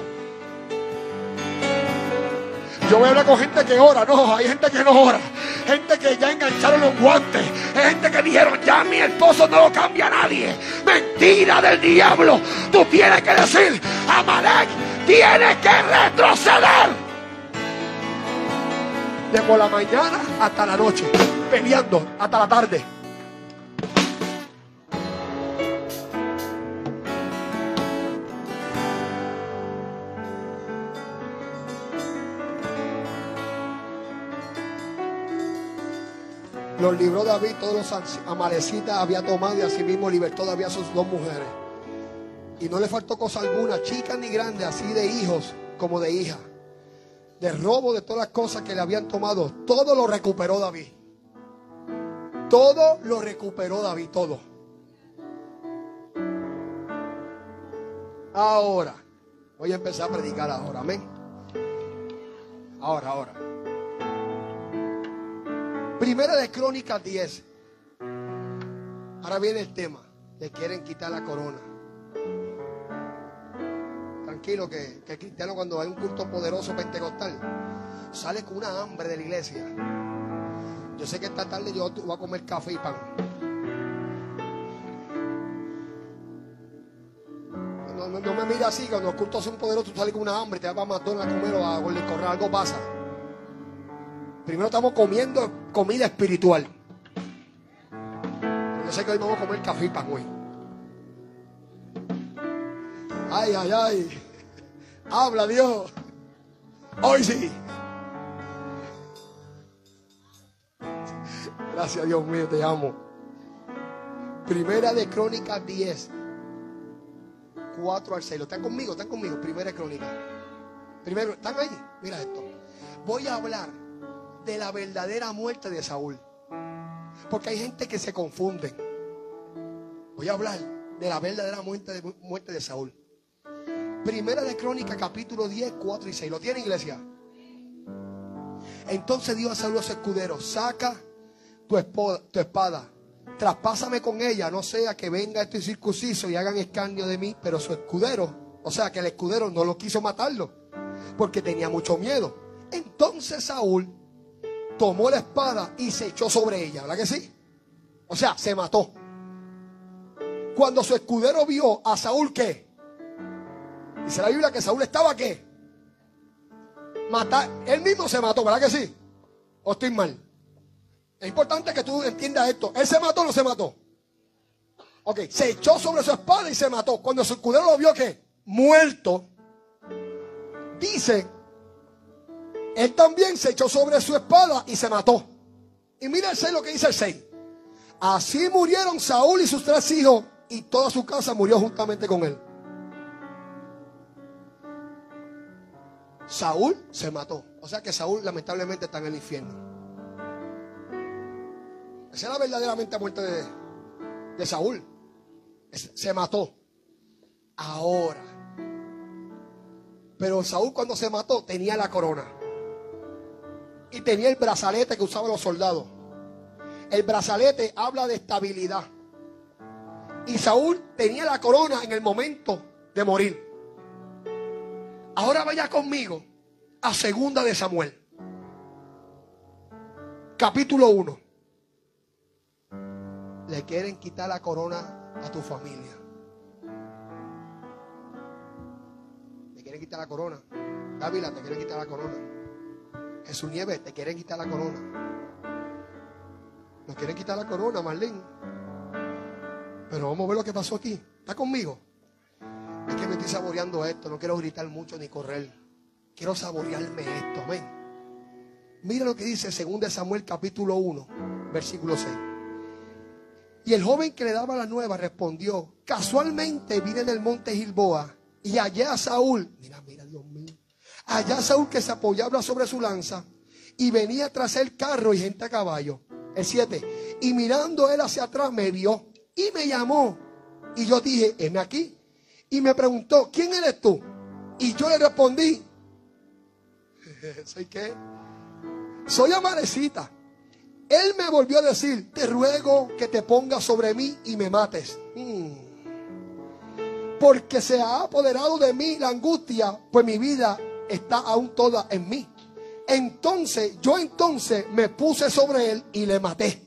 Yo voy a hablar con gente que ora. No, hay gente que no ora. Gente que ya engancharon los guantes. Hay gente que dijeron, ya mi esposo no lo cambia a nadie. Mentira del diablo. Tú tienes que decir, Amalek tiene que retroceder. De por la mañana hasta la noche, peleando hasta la tarde. Los libró David, todos los amalecitas había tomado y asimismo libertó David a sus dos mujeres. Y no le faltó cosa alguna, chica ni grande, así de hijos como de hijas. De robo de todas las cosas que le habían tomado, todo lo recuperó David. Todo lo recuperó David, todo. Ahora, voy a empezar a predicar ahora, amén. Ahora, ahora. Primera de Crónicas diez. Ahora viene el tema. Le quieren quitar la corona. Tranquilo que, que el cristiano cuando hay un culto poderoso pentecostal sale con una hambre de la iglesia. Yo sé que esta tarde yo voy a comer café y pan. No, no, no me mira así, cuando los cultos son poderosos tú sales con una hambre, te vas a McDonald's a comer o a Golden Corral, algo pasa. Primero estamos comiendo comida espiritual. Yo sé que hoy vamos a comer café y pan hoy. Ay, ay, ay. Habla Dios. Hoy sí. Gracias Dios mío, te amo. Primera de Crónicas diez. cuatro al seis. ¿Están conmigo? ¿Están conmigo? Primera de Crónicas. Primero, ¿están ahí? Mira esto. Voy a hablar de la verdadera muerte de Saúl. Porque hay gente que se confunde. Voy a hablar de la verdadera muerte de, muerte de Saúl. Primera de Crónicas, capítulo diez, cuatro y seis. ¿Lo tiene, iglesia? Entonces dijo a Saúl a su escudero: saca tu espada, tu espada, traspásame con ella, no sea que venga este incircunciso y hagan escarnio de mí. Pero su escudero, o sea que el escudero no lo quiso matarlo, porque tenía mucho miedo. Entonces Saúl tomó la espada y se echó sobre ella, ¿verdad que sí? O sea, se mató. Cuando su escudero vio a Saúl, ¿qué? Dice la Biblia que Saúl estaba, ¿qué? Matar. Él mismo se mató, ¿verdad que sí? ¿O estoy mal? Es importante que tú entiendas esto. ¿Él se mató o no se mató? Ok, se echó sobre su espada y se mató. Cuando su escudero lo vio, ¿qué? Muerto. Dice, él también se echó sobre su espada y se mató. Y mira el seis, lo que dice el seis. Así murieron Saúl y sus tres hijos, y toda su casa murió juntamente con él. Saúl se mató. O sea que Saúl lamentablemente está en el infierno. Esa es la verdaderamente muerte de, de Saúl. Se mató. Ahora. Pero Saúl cuando se mató tenía la corona. Y tenía el brazalete que usaban los soldados. El brazalete habla de estabilidad. Y Saúl tenía la corona en el momento de morir. Ahora vaya conmigo a Segunda de Samuel, capítulo uno. Le quieren quitar la corona a tu familia. Le quieren quitar la corona. Dávila, te quieren quitar la corona. Jesús Nieves, te quieren quitar la corona. Nos quieren quitar la corona, Marlene. Pero vamos a ver lo que pasó aquí. ¿Está conmigo? Es que me estoy saboreando esto. No quiero gritar mucho ni correr. Quiero saborearme esto. Amén. Mira lo que dice Segunda de Samuel capítulo uno, versículo seis. Y el joven que le daba la nueva respondió: casualmente vine del monte Gilboa y hallé a Saúl. Mira, mira, Dios mío. Hallé a Saúl que se apoyaba sobre su lanza y venía tras el carro y gente a caballo. El siete. Y mirando él hacia atrás me vio y me llamó. Y yo dije: heme aquí. Y me preguntó: ¿quién eres tú? Y yo le respondí: ¿soy qué? Soy Amalecita. Él me volvió a decir: te ruego que te pongas sobre mí y me mates. Hmm. Porque se ha apoderado de mí la angustia, pues mi vida está aún toda en mí. Entonces, yo entonces me puse sobre él y le maté.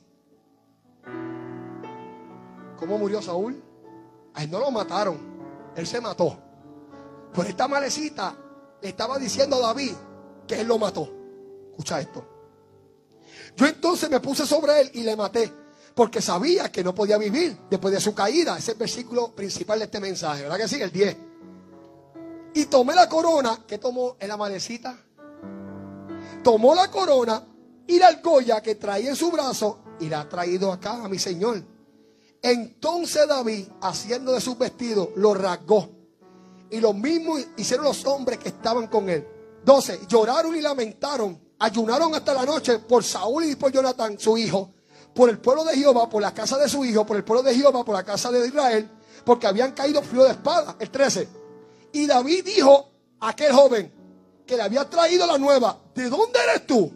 ¿Cómo murió Saúl? A él no lo mataron. Él se mató. Por esta Amalecita le estaba diciendo a David que él lo mató. Escucha esto. Yo entonces me puse sobre él y le maté, porque sabía que no podía vivir después de su caída. Ese es el versículo principal de este mensaje, ¿verdad que sí? El diez. Y tomé la corona. ¿Qué tomó el Amalecita? Tomó la corona y la argolla que traía en su brazo y la ha traído acá a mi señor. Entonces David, haciendo de sus vestidos, lo rasgó. Y lo mismo hicieron los hombres que estaban con él. doce. Lloraron y lamentaron. Ayunaron hasta la noche por Saúl y por Jonatán, su hijo, por el pueblo de Jehová, por la casa de su hijo, por el pueblo de Jehová, por la casa de Israel, porque habían caído frío de espada. El trece. Y David dijo a aquel joven que le había traído la nueva: ¿de dónde eres tú?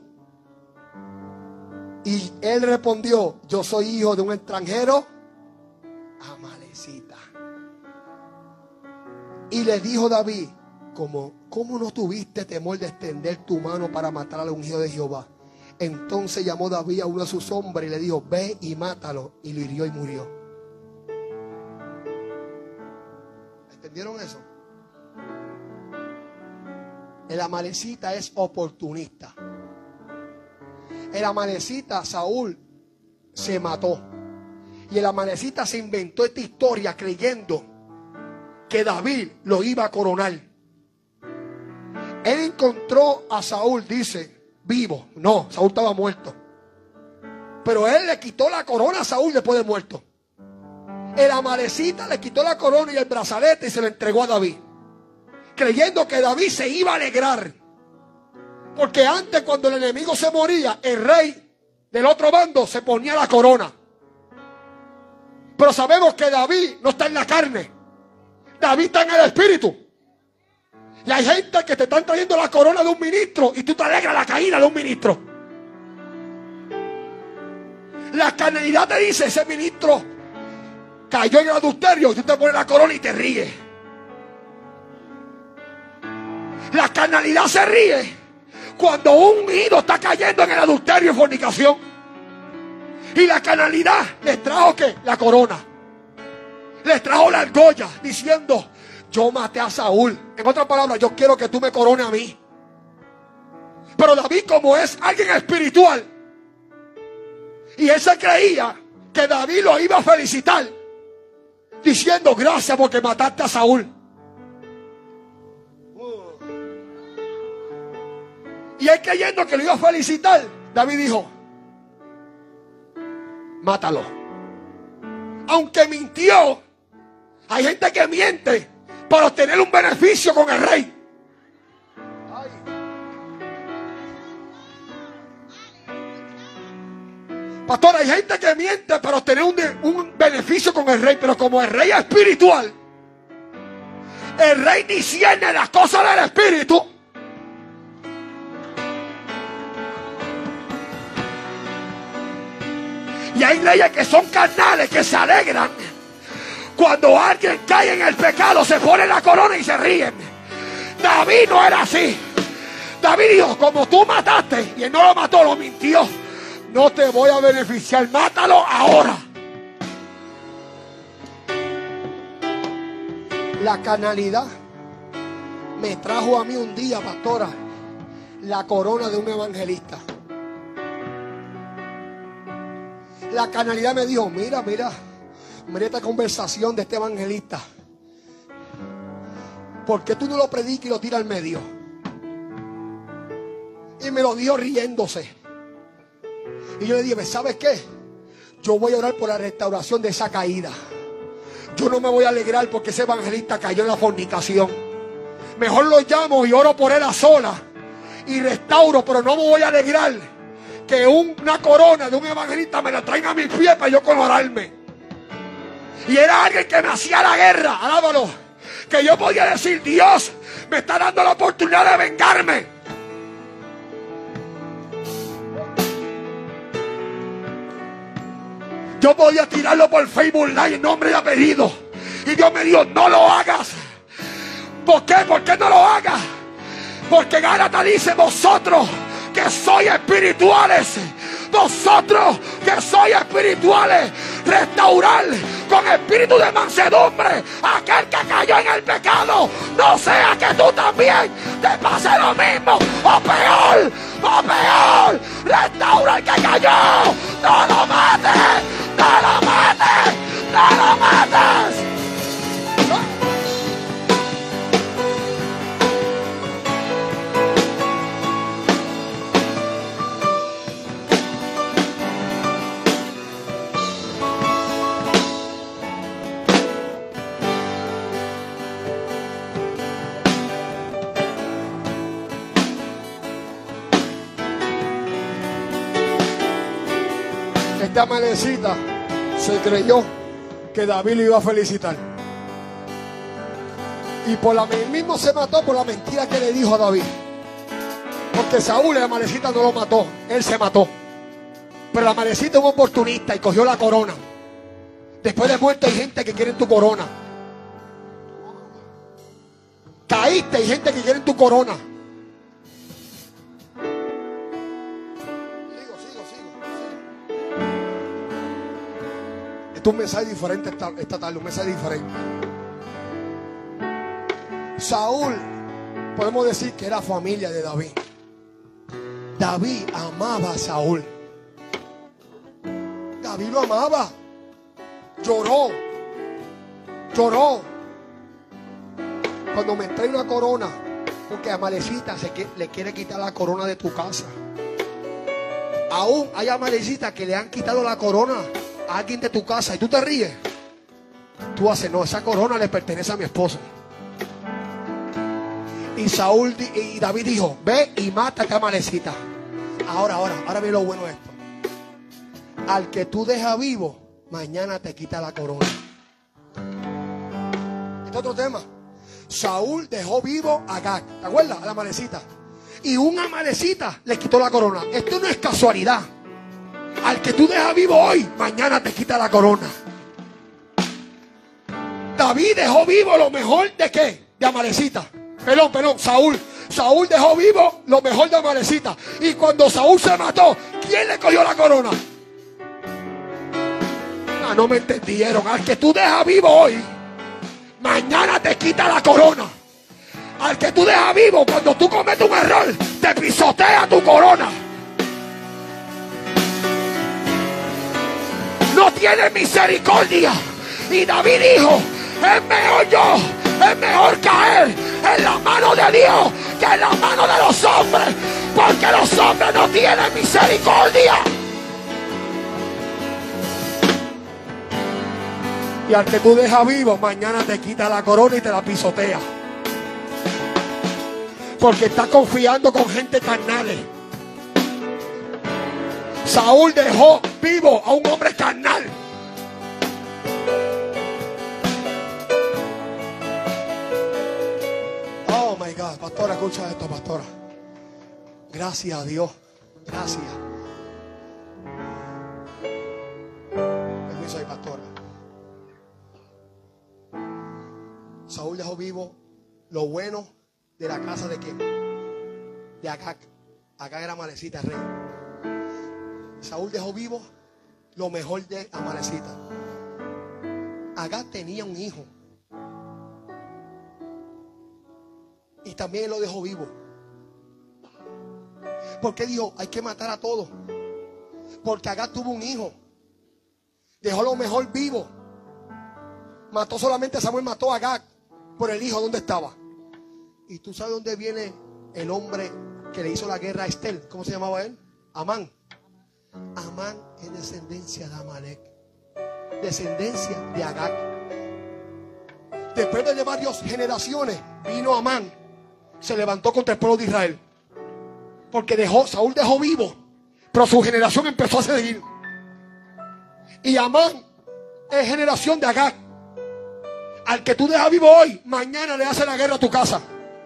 Y él respondió: yo soy hijo de un extranjero amalecita. Y le dijo David: ¿Cómo, ¿Cómo no tuviste temor de extender tu mano para matar al ungido de Jehová? Entonces llamó David a uno de sus hombres y le dijo: ve y mátalo. Y lo hirió y murió. ¿Entendieron eso? El amalecita es oportunista. El amalecita, Saúl, se mató. Y el amalecita se inventó esta historia creyendo que David lo iba a coronar. Él encontró a Saúl, dice, vivo. No, Saúl estaba muerto. Pero él le quitó la corona a Saúl después de muerto. El amalecita le quitó la corona y el brazalete y se lo entregó a David, creyendo que David se iba a alegrar. Porque antes, cuando el enemigo se moría, el rey del otro bando se ponía la corona. Pero sabemos que David no está en la carne. David está en el espíritu. Y hay gente que te están trayendo la corona de un ministro y tú te alegras la caída de un ministro. La carnalidad te dice: ese ministro cayó en el adulterio, y tú te pones la corona y te ríes. La carnalidad se ríe cuando un ungido está cayendo en el adulterio y fornicación. Y la carnalidad les trajo ¿qué? La corona. Les trajo la argolla diciendo: yo maté a Saúl. En otras palabras, yo quiero que tú me corones a mí. Pero David, como es alguien espiritual, y él se creía que David lo iba a felicitar diciendo: gracias porque mataste a Saúl. Y él creyendo que lo iba a felicitar, David dijo: mátalo. Aunque mintió. Hay gente que miente para obtener un beneficio con el rey. Ay. Pastor, hay gente que miente para obtener un, un beneficio con el rey. Pero como el rey es espiritual, el rey discierne las cosas del espíritu. Y hay reyes que son carnales, que se alegran cuando alguien cae en el pecado, se pone la corona y se ríen. David no era así. David dijo: como tú mataste, y él no lo mató, lo mintió, no te voy a beneficiar, mátalo ahora. La carnalidad me trajo a mí un día, pastora, la corona de un evangelista. La carnalidad me dijo: mira, mira, mira esta conversación de este evangelista. ¿Por qué tú no lo predicas y lo tiras al medio? Y me lo dijo riéndose. Y yo le dije: ¿sabes qué? Yo voy a orar por la restauración de esa caída. Yo no me voy a alegrar porque ese evangelista cayó en la fornicación. Mejor lo llamo y oro por él a sola y restauro, pero no me voy a alegrar que una corona de un evangelista me la traiga a mis pies para yo coronarme. Y era alguien que me hacía la guerra, alábalo, que yo podía decir: Dios me está dando la oportunidad de vengarme. Yo podía tirarlo por Facebook Live en nombre y apellido, y Dios me dijo: no lo hagas. ¿Por qué? ¿Por qué no lo hagas? Porque Gálatas dice: vosotros que sois espirituales, vosotros que sois espirituales, restaurar con espíritu de mansedumbre a aquel que cayó en el pecado, no sea que tú también te pase lo mismo o peor, o peor. Restaura al que cayó, no lo mates, no lo mates, no lo mates. Este amanecita se creyó que David lo iba a felicitar. Y por la, él mismo se mató por la mentira que le dijo a David. Porque Saúl, el amanecita, no lo mató, él se mató. Pero el amanecita es un oportunista y cogió la corona. Después de muerte hay gente que quiere tu corona. Caíste, hay gente que quiere tu corona. Sigo, sigo, sigo, sigo. Este es un mensaje diferente esta, esta tarde, un mensaje diferente. Saúl, podemos decir que era familia de David. David amaba a Saúl. David lo amaba. Lloró. Lloró. Cuando me trae una corona, porque Amalekita se que, le quiere quitar la corona de tu casa. Aún hay amalecitas que le han quitado la corona a alguien de tu casa y tú te ríes. Tú haces, no, esa corona le pertenece a mi esposo. Y Saúl y David dijo, ve y mata a esta amalecita. Ahora, ahora, ahora viene lo bueno de esto. Al que tú dejas vivo, mañana te quita la corona. Este es otro tema. Saúl dejó vivo a Agag, ¿te acuerdas? A la amalecita. Y un amalecita le quitó la corona. Esto no es casualidad. Al que tú dejas vivo hoy, mañana te quita la corona. David dejó vivo lo mejor de qué? De amalecita. Perdón, perdón, Saúl. Saúl dejó vivo lo mejor de amalecita. Y cuando Saúl se mató, ¿quién le cogió la corona? Ah, no me entendieron. Al que tú dejas vivo hoy, mañana te quita la corona. Al que tú dejas vivo, cuando tú cometes un error, te pisotea tu corona. No tiene misericordia. Y David dijo, es mejor yo, es mejor caer en la mano de Dios que en la mano de los hombres, porque los hombres no tienen misericordia. Y al que tú dejas vivo, mañana te quita la corona y te la pisotea. Porque está confiando con gente carnal. Saúl dejó vivo a un hombre carnal. Oh my God, pastora, escucha esto, pastora. Gracias a Dios. Gracias. Permiso ahí, pastora. Saúl dejó vivo lo bueno de la casa de quién? De Agag. Agag era amalecita, rey. Saúl dejó vivo lo mejor de amalecita. Agag tenía un hijo. Y también lo dejó vivo. Porque dijo, hay que matar a todos. Porque Agag tuvo un hijo. Dejó lo mejor vivo. Mató solamente, Samuel mató a Agag por el hijo donde estaba. ¿Y tú sabes dónde viene el hombre que le hizo la guerra a Estel? ¿Cómo se llamaba él? Amán. Amán es descendencia de Amalek, descendencia de Agag. Después de varias generaciones vino Amán, se levantó contra el pueblo de Israel, porque dejó, Saúl dejó vivo, pero su generación empezó a seguir. Y Amán es generación de Agag. Al que tú dejas vivo hoy, mañana le hace la guerra a tu casa.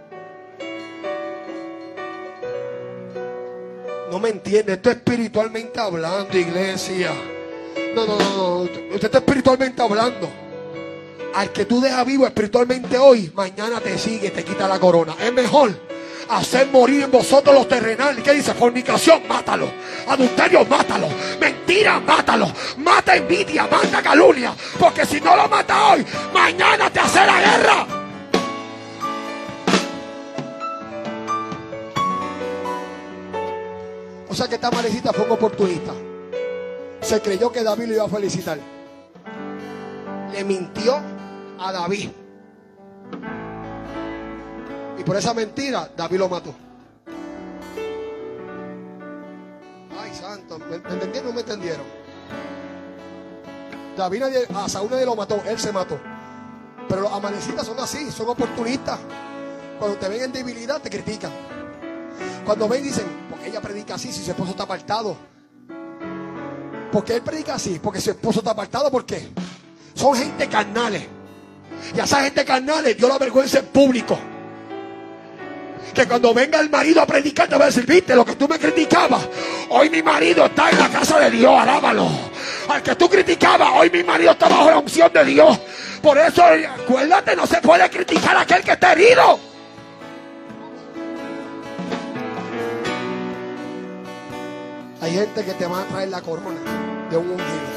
No me entiende, esto es espiritualmente hablando, iglesia. No, no, no, no, usted está espiritualmente hablando. Al que tú dejas vivo espiritualmente hoy, mañana te sigue, te quita la corona. Es mejor hacer morir en vosotros los terrenales. ¿Qué dice? Fornicación, mátalo. Adulterio, mátalo. Mentira, mátalo. Mata envidia, mata calumnia. Porque si no lo mata hoy, mañana te hace la guerra. O sea que esta amalecita fue un oportunista. Se creyó que David lo iba a felicitar. Le mintió a David. Y por esa mentira, David lo mató. Ay, santo, ¿me entendieron o no me entendieron? David nadie, a Saúl nadie lo mató, él se mató. Pero los amalecitas son así, son oportunistas. Cuando te ven en debilidad, te critican. Cuando ven, dicen, porque ella predica así si su esposo está apartado. ¿por qué él predica así? Porque su esposo está apartado. ¿Por qué? Son gente carnales. Y a esa gente carnales Dios la avergüenza en público. Que cuando venga el marido a predicar te va a decir: viste lo que tú me criticabas, hoy mi marido está en la casa de Dios, alábalo. Al que tú criticabas, hoy mi marido está bajo la unción de Dios. Por eso acuérdate, no se puede criticar a aquel que está herido. Hay gente que te va a traer la corona de un ungido.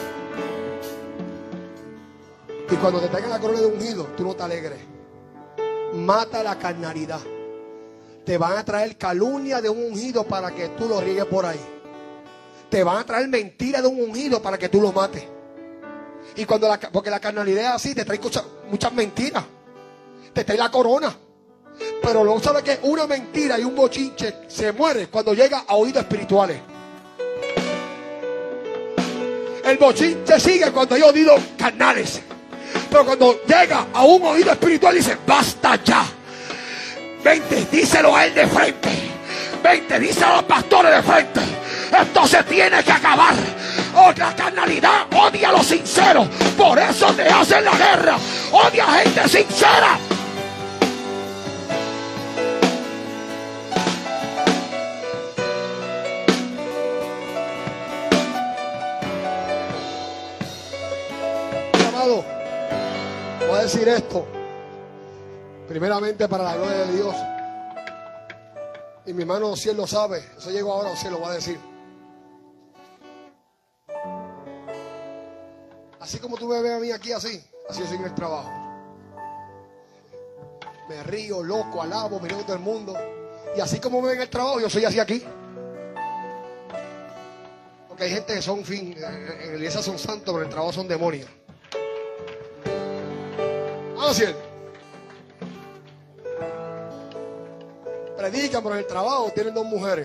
Y cuando te traigan la corona de ungido, tú no te alegres. Mata la carnalidad. Te van a traer calumnia de un ungido para que tú lo riegues por ahí. Te van a traer mentira de un ungido para que tú lo mates. Y cuando la, porque la carnalidad es así, te trae muchas, muchas mentiras. Te trae la corona. Pero luego sabe que una mentira y un bochinche se muere cuando llega a oídos espirituales. El bochinche sigue cuando hay oídos carnales. Pero cuando llega a un oído espiritual dice: basta ya. Vente, díselo a él de frente. Vente, díselo a los pastores de frente. Esto se tiene que acabar. Otra carnalidad odia a los sinceros. Por eso te hacen la guerra. Odia a gente sincera. Amado, voy a decir esto. Primeramente para la gloria de Dios. Y mi hermano si él lo sabe. Eso llegó ahora, o si lo va a decir. Así como tú me ves a mí aquí así, así yo soy en el trabajo. Me río, loco, alabo, me río todo el mundo. Y así como me ven en el trabajo, yo soy así aquí. Porque hay gente que son, fin, en la iglesia son santos, pero en el trabajo son demonios. Vamos a decir. Predican, pero en el trabajo tienen dos mujeres.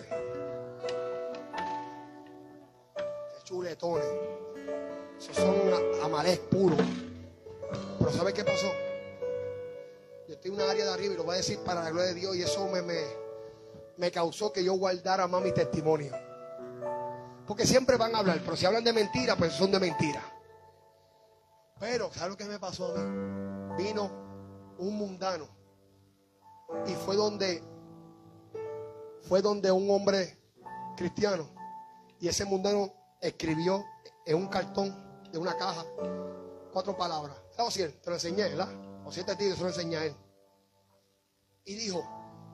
Chuletones. Esos son amalés puros. Pero ¿sabe qué pasó? Yo estoy en una área de arriba y lo voy a decir para la gloria de Dios. Y eso me, me, me causó que yo guardara más mi testimonio. Porque siempre van a hablar. Pero si hablan de mentira, pues son de mentira. Pero ¿sabe lo que me pasó a mí? Vino un mundano. Y fue donde Fue donde un hombre cristiano. Y ese mundano escribió en un cartón de una caja cuatro palabras. ¿Sabes si te lo enseñé, verdad? O si este tío se lo enseñé a él. Y dijo: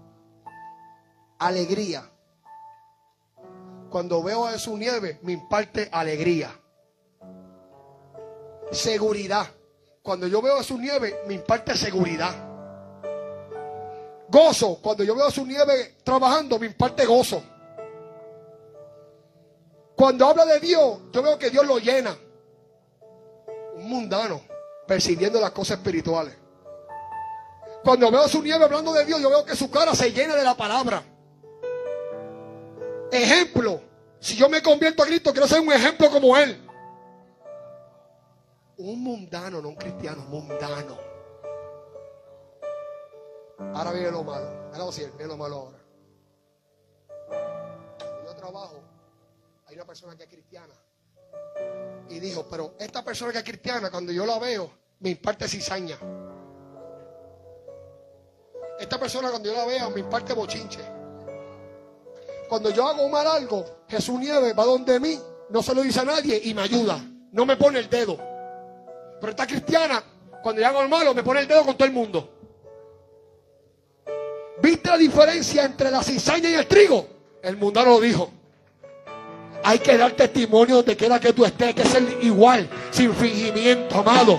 alegría. Cuando veo a su nieve, me imparte alegría. Seguridad. Cuando yo veo a su nieve, me imparte seguridad. Gozo. Cuando yo veo a su nieve trabajando, me imparte gozo. Cuando habla de Dios, yo veo que Dios lo llena. Un mundano percibiendo las cosas espirituales. Cuando veo a su nieve hablando de Dios, yo veo que su cara se llena de la palabra. Ejemplo. Si yo me convierto a Cristo, quiero ser un ejemplo como Él. Un mundano, no un cristiano, mundano. Ahora viene lo malo. Ahora sí, viene lo malo ahora. Yo trabajo. Hay una persona que es cristiana. Y dijo: pero esta persona que es cristiana, cuando yo la veo, me imparte cizaña. Esta persona, cuando yo la veo, me imparte bochinche. Cuando yo hago mal algo, Jesús Nieves va donde mí, no se lo dice a nadie y me ayuda. No me pone el dedo. Pero esta cristiana, cuando yo hago el malo, me pone el dedo con todo el mundo. ¿Viste la diferencia entre la cizaña y el trigo? El mundano lo dijo. Hay que dar testimonio donde quiera que tú estés. Hay que ser igual, sin fingimiento, amado.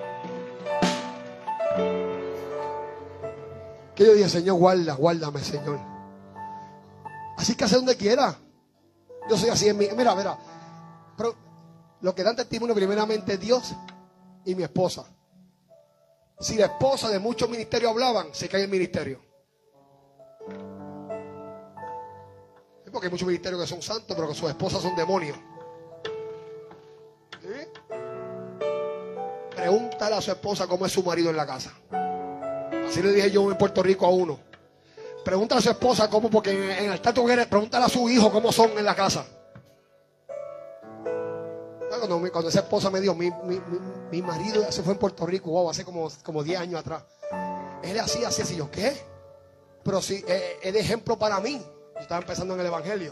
Que yo dije: Señor, guarda, guárdame, Señor. Así que hace donde quiera. Yo soy así en mi... Mira, mira. Pero lo que dan testimonio primeramente es Dios y mi esposa. Si la esposa de muchos ministerios hablaban, se cae el ministerio. Porque hay muchos ministerios que son santos, pero que sus esposas son demonios. ¿Sí? Pregúntale a su esposa cómo es su marido en la casa. Así le dije yo en Puerto Rico a uno. Pregúntale a su esposa cómo, porque en el altar tú quieres, pregúntale a su hijo cómo son en la casa. Cuando, mi- cuando esa esposa me dijo, mi, mi, mi, mi marido ya se fue en Puerto Rico, wow, hace como, como diez años atrás. Él así, así, así. Yo, ¿qué? Pero sí, es, es de ejemplo para mí. Yo estaba empezando en el evangelio.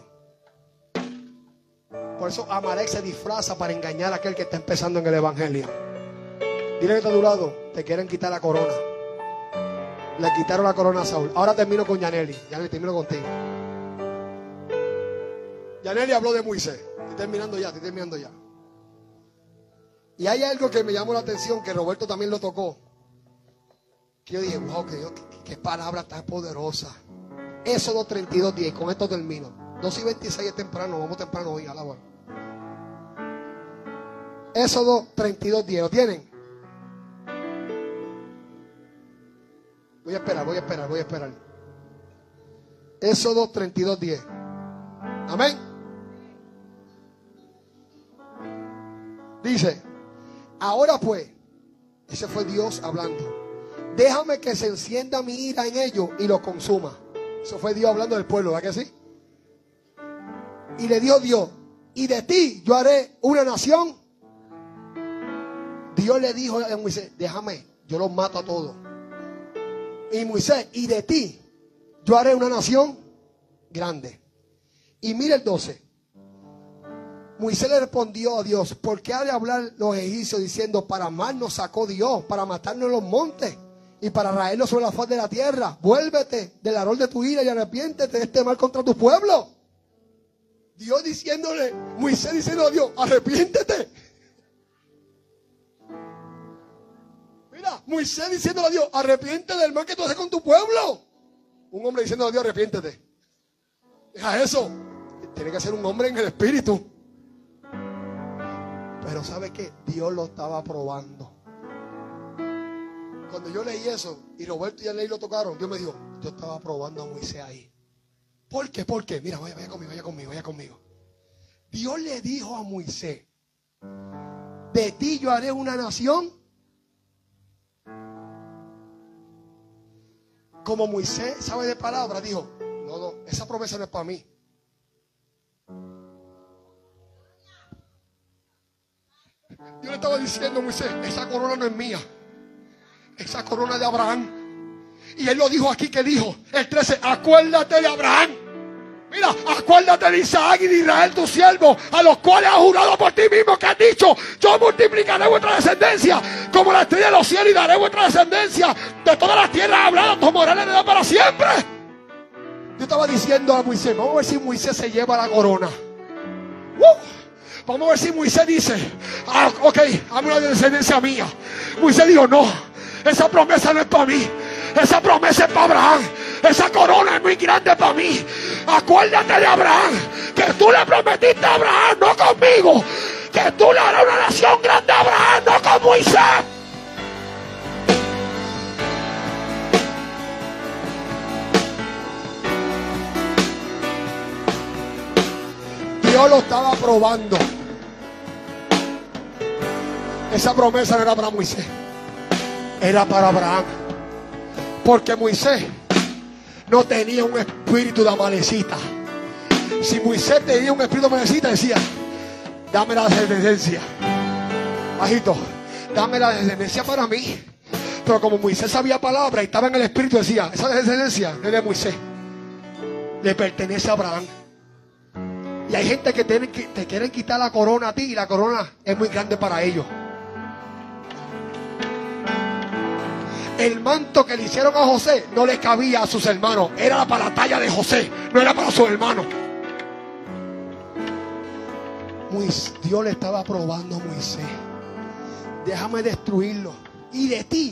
Por eso Amalek se disfraza para engañar a aquel que está empezando en el evangelio. Dile que está a tu lado, te quieren quitar la corona. Le quitaron la corona a Saúl. Ahora termino con Yaneli. Yaneli, termino contigo. Yaneli habló de Moisés. Estoy terminando ya, estoy terminando ya. Y hay algo que me llamó la atención, que Roberto también lo tocó. Que yo dije, wow, que yo, qué, qué palabra tan poderosa. Éxodo treinta y dos diez, con esto termino. dos y veintiséis es temprano, vamos temprano hoy, alaba. Éxodo treinta y dos diez, ¿lo tienen? Voy a esperar, voy a esperar, voy a esperar. Éxodo treinta y dos diez. Amén. Dice, ahora pues, ese fue Dios hablando. Déjame que se encienda mi ira en ellos y los consuma. Eso fue Dios hablando del pueblo, ¿verdad que sí? Y le dijo Dios, y de ti yo haré una nación. Dios le dijo a Moisés, déjame, yo los mato a todos. Y Moisés, y de ti yo haré una nación grande. Y mira el doce. Moisés le respondió a Dios, ¿por qué ha de hablar los egipcios diciendo, para mal nos sacó Dios, para matarnos en los montes y para raernos sobre la faz de la tierra? Vuélvete del ardor de tu ira y arrepiéntete de este mal contra tu pueblo. Dios diciéndole, Moisés diciendo a Dios, arrepiéntete. Mira, Moisés diciendo a Dios, arrepiéntete del mal que tú haces con tu pueblo. Un hombre diciendo a Dios, arrepiéntete. Deja eso. Tiene que ser un hombre en el espíritu. Pero ¿sabe qué? Dios lo estaba probando. Cuando yo leí eso y Roberto y Aley lo tocaron, Dios me dijo, yo estaba probando a Moisés ahí. ¿Por qué? ¿Por qué? Mira, vaya, vaya conmigo, vaya conmigo, vaya conmigo. Dios le dijo a Moisés, de ti yo haré una nación. Como Moisés sabe de palabras, dijo, no, no, esa promesa no es para mí. Dios le estaba diciendo a Moisés, esa corona no es mía, esa corona es de Abraham. Y él lo dijo aquí, que dijo, el trece, acuérdate de Abraham. Mira, acuérdate de Isaac y de Israel tu siervo, a los cuales has jurado por ti mismo, que has dicho, yo multiplicaré vuestra descendencia como la estrella de los cielos y daré vuestra descendencia de todas las tierras habladas, tomaré la heredad para siempre. Yo estaba diciendo a Moisés, vamos a ver si Moisés se lleva la corona. ¡Uh! Vamos a ver si Moisés dice, ah, ok, hazme una descendencia mía. Moisés dijo, no, esa promesa no es para mí. Esa promesa es para Abraham. Esa corona es muy grande para mí. Acuérdate de Abraham, que tú le prometiste a Abraham, no conmigo, que tú le harás una nación grande a Abraham, no con Moisés. Dios lo estaba probando. Esa promesa no era para Moisés, era para Abraham. Porque Moisés no tenía un espíritu de amalecita. Si Moisés tenía un espíritu de amalecita, decía, dame la descendencia, bajito, dame la descendencia para mí. Pero como Moisés sabía palabra y estaba en el espíritu, decía, esa descendencia no es de Moisés, le pertenece a Abraham. Y hay gente que te, te quieren quitar la corona a ti, y la corona es muy grande para ellos. El manto que le hicieron a José no le cabía a sus hermanos. Era para la talla de José, no era para sus hermanos. Dios le estaba probando a Moisés. Déjame destruirlo. Y de ti.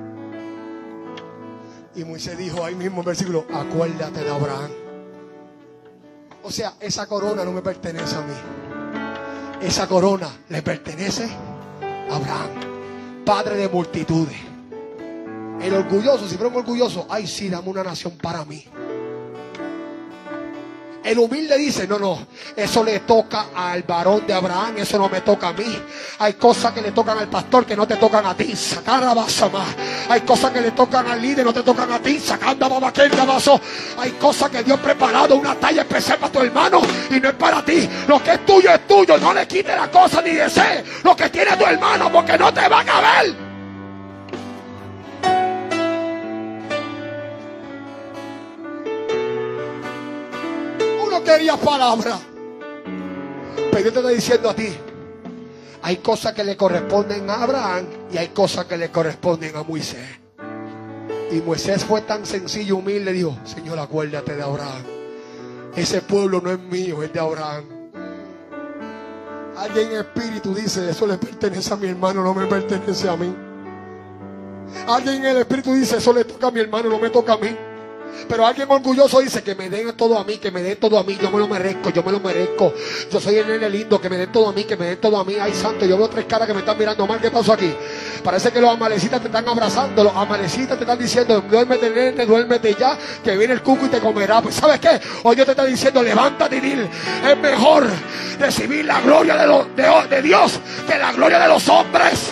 Y Moisés dijo ahí mismo en el versículo, acuérdate de Abraham. O sea, esa corona no me pertenece a mí. Esa corona le pertenece a Abraham, padre de multitudes. El orgulloso, si fuera un orgulloso, ay sí, dame una nación para mí. El humilde dice, no, no, eso le toca al varón de Abraham, eso no me toca a mí. Hay cosas que le tocan al pastor que no te tocan a ti. Hay cosas que le tocan al líder, no te tocan a ti. Hay cosas que Dios ha preparado, una talla especial para tu hermano y no es para ti. Lo que es tuyo es tuyo, no le quites la cosa ni desees lo que tiene tu hermano, porque no te van a ver. Quería palabra, pero yo te estoy diciendo a ti, hay cosas que le corresponden a Abraham y hay cosas que le corresponden a Moisés. Y Moisés fue tan sencillo, humilde, dijo, Señor, acuérdate de Abraham, ese pueblo no es mío, es de Abraham. Alguien en espíritu dice, eso le pertenece a mi hermano, no me pertenece a mí. Alguien en el espíritu dice, eso le toca a mi hermano, no me toca a mí. Pero alguien orgulloso dice que me den todo a mí, que me den todo a mí, yo me lo merezco, yo me lo merezco. Yo soy el nene lindo, que me den todo a mí, que me den todo a mí. Ay, santo, yo veo tres caras que me están mirando mal. ¿Qué pasó aquí? Parece que los amalecitas te están abrazando, los amalecitas te están diciendo, duérmete, nene, duérmete ya, que viene el cuco y te comerá. Pues ¿sabes qué? Hoy Dios te está diciendo, levántate y dile, es mejor recibir la gloria de, lo, de, de Dios que la gloria de los hombres.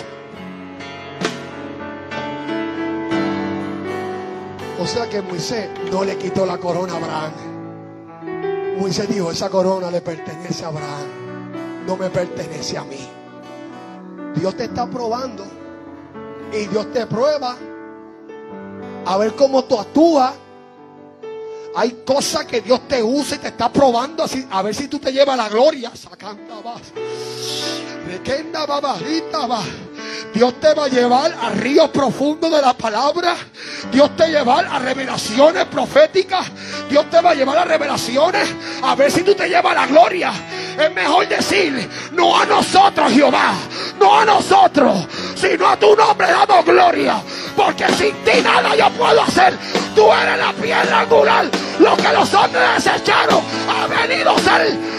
O sea que Moisés no le quitó la corona a Abraham. Moisés dijo, esa corona le pertenece a Abraham, no me pertenece a mí. Dios te está probando y Dios te prueba a ver cómo tú actúas. Hay cosas que Dios te usa y te está probando así, a ver si tú te llevas la gloria. Sacando vas. Requenda babajita va. Dios te va a llevar a ríos profundos de la palabra. Dios te va a llevar a revelaciones proféticas. Dios te va a llevar a revelaciones a ver si tú te llevas la gloria. Es mejor decir, no a nosotros, Jehová, no a nosotros, sino a tu nombre damos gloria. Porque sin ti nada yo puedo hacer. Tú eres la piedra angular. Lo que los hombres desecharon ha venido a ser.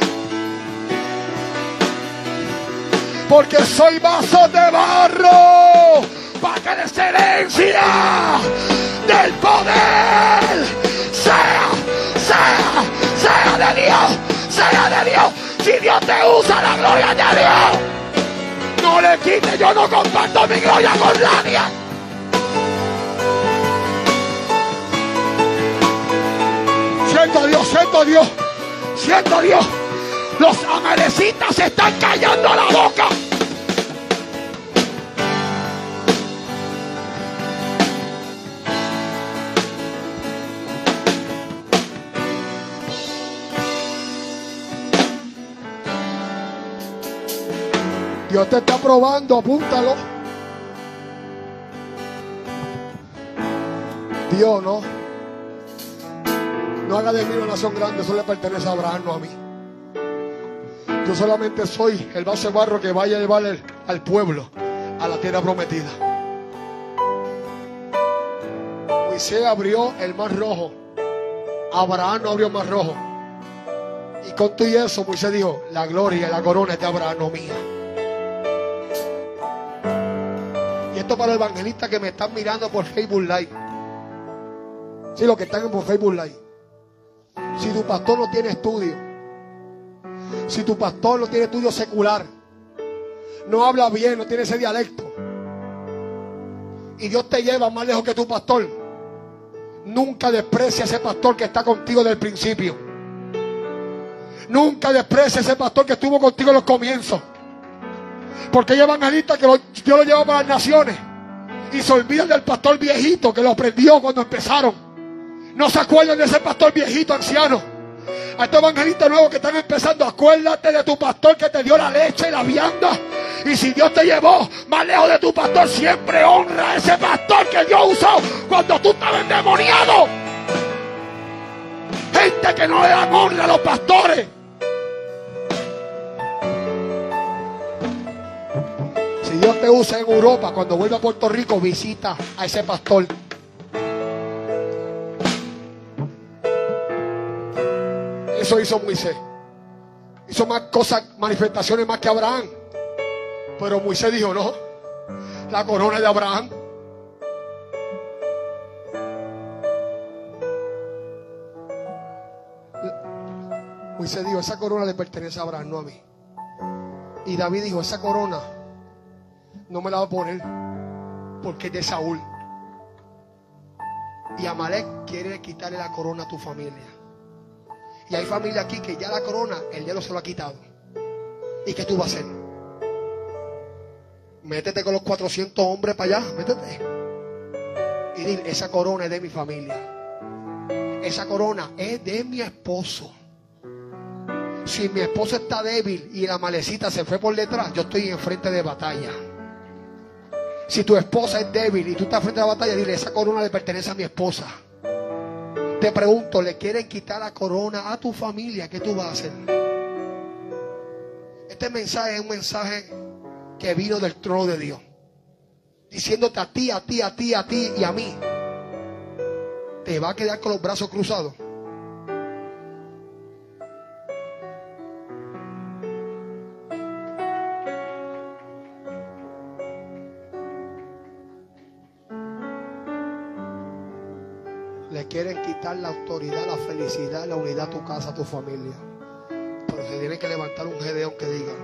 Porque soy vaso de barro para que la excelencia del poder sea, sea, sea de Dios, sea de Dios. Si Dios te usa, la gloria de Dios. No le quite, yo no comparto mi gloria con nadie. Siento a Dios, siento a Dios, siento a Dios. Los amalecitas se están callando la boca. Dios te está probando, apúntalo. Dios, no. No haga de mí una nación grande, eso le pertenece a Abraham, no a mí. Yo solamente soy el vaso de barro que vaya a llevar el, al pueblo a la tierra prometida. Moisés abrió el mar rojo. Abraham no abrió el mar rojo. Y con todo eso Moisés dijo, la gloria y la corona es de Abraham, no mía. Y esto para los evangelistas que me están mirando por Facebook Live. Sí, los que están por Facebook Live. Si tu pastor no tiene estudio, si tu pastor no tiene estudio secular, no habla bien, no tiene ese dialecto, y Dios te lleva más lejos que tu pastor, nunca desprecia a ese pastor que está contigo desde el principio. Nunca desprecia a ese pastor que estuvo contigo en los comienzos. Porque hay evangelistas que lo, Dios lo lleva para las naciones y se olvidan del pastor viejito que lo aprendió cuando empezaron. No se acuerdan de ese pastor viejito, anciano. A estos evangelistas nuevos que están empezando, acuérdate de tu pastor que te dio la leche y la vianda. Y si Dios te llevó más lejos de tu pastor, siempre honra a ese pastor que Dios usó cuando tú estabas endemoniado. Gente que no le dan honra a los pastores. Si Dios te usa en Europa, cuando vuelva a Puerto Rico, visita a ese pastor. Eso hizo Moisés. Hizo más cosas, manifestaciones más que Abraham. Pero Moisés dijo, no, la corona es de Abraham. Moisés dijo, esa corona le pertenece a Abraham, no a mí. Y David dijo, esa corona no me la va a poner porque es de Saúl. Y Amalek quiere quitarle la corona a tu familia. Y hay familia aquí que ya la corona el diablo se lo ha quitado. ¿Y qué tú vas a hacer? Métete con los cuatrocientos hombres para allá, métete. Y dile, esa corona es de mi familia. Esa corona es de mi esposo. Si mi esposo está débil y la malecita se fue por detrás, yo estoy en frente de batalla. Si tu esposa es débil y tú estás frente a la batalla, dile, esa corona le pertenece a mi esposa. Te pregunto, ¿le quieren quitar la corona a tu familia? ¿Qué tú vas a hacer? Este mensaje es un mensaje que vino del trono de Dios, diciéndote a ti, a ti, a ti, a ti y a mí. ¿Te va a quedar con los brazos cruzados? Le quieren quitar la autoridad, la felicidad, la unidad a tu casa, a tu familia. Pero se tiene que levantar un Gedeón que diga,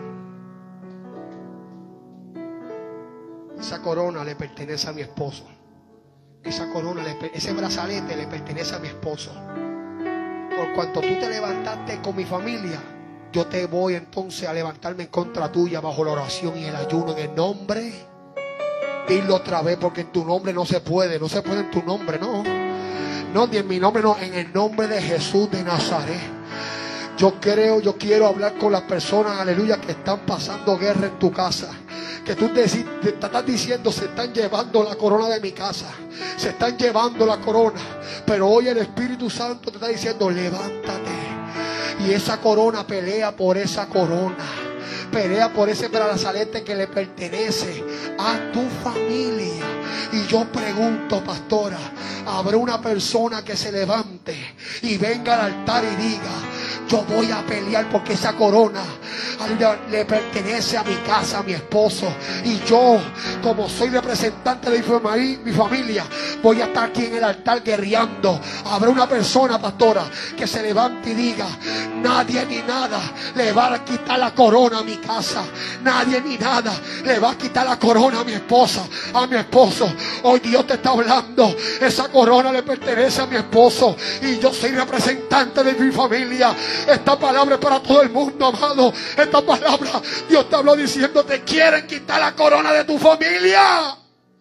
esa corona le pertenece a mi esposo. Esa corona, le, ese brazalete le pertenece a mi esposo. Por cuanto tú te levantaste con mi familia, yo te voy entonces a levantarme en contra tuya bajo la oración y el ayuno en el nombre. Dilo otra vez, porque en tu nombre no se puede. No se puede en tu nombre, no. No, ni en mi nombre, no. En el nombre de Jesús de Nazaret. Yo creo, yo quiero hablar con las personas, aleluya, que están pasando guerra en tu casa. Que tú te, te, te estás diciendo, se están llevando la corona de mi casa. Se están llevando la corona. Pero hoy el Espíritu Santo te está diciendo, levántate. Y esa corona, pelea por esa corona. Pelea por ese brazalete que le pertenece a tu familia. Y yo pregunto, pastora, ¿habrá una persona que se levante y venga al altar y diga, yo voy a pelear porque esa corona le pertenece a mi casa, a mi esposo? Y yo, como soy representante de mi familia, voy a estar aquí en el altar guerreando. Habrá una persona, pastora, que se levante y diga, nadie ni nada le va a quitar la corona a mi casa. Nadie ni nada le va a quitar la corona a mi esposa, a mi esposo. Hoy Dios te está hablando. Esa corona le pertenece a mi esposo y yo soy representante de mi familia. Esta palabra es para todo el mundo, amado. Esta palabra, Dios te habló diciendo, te quieren quitar la corona de tu familia.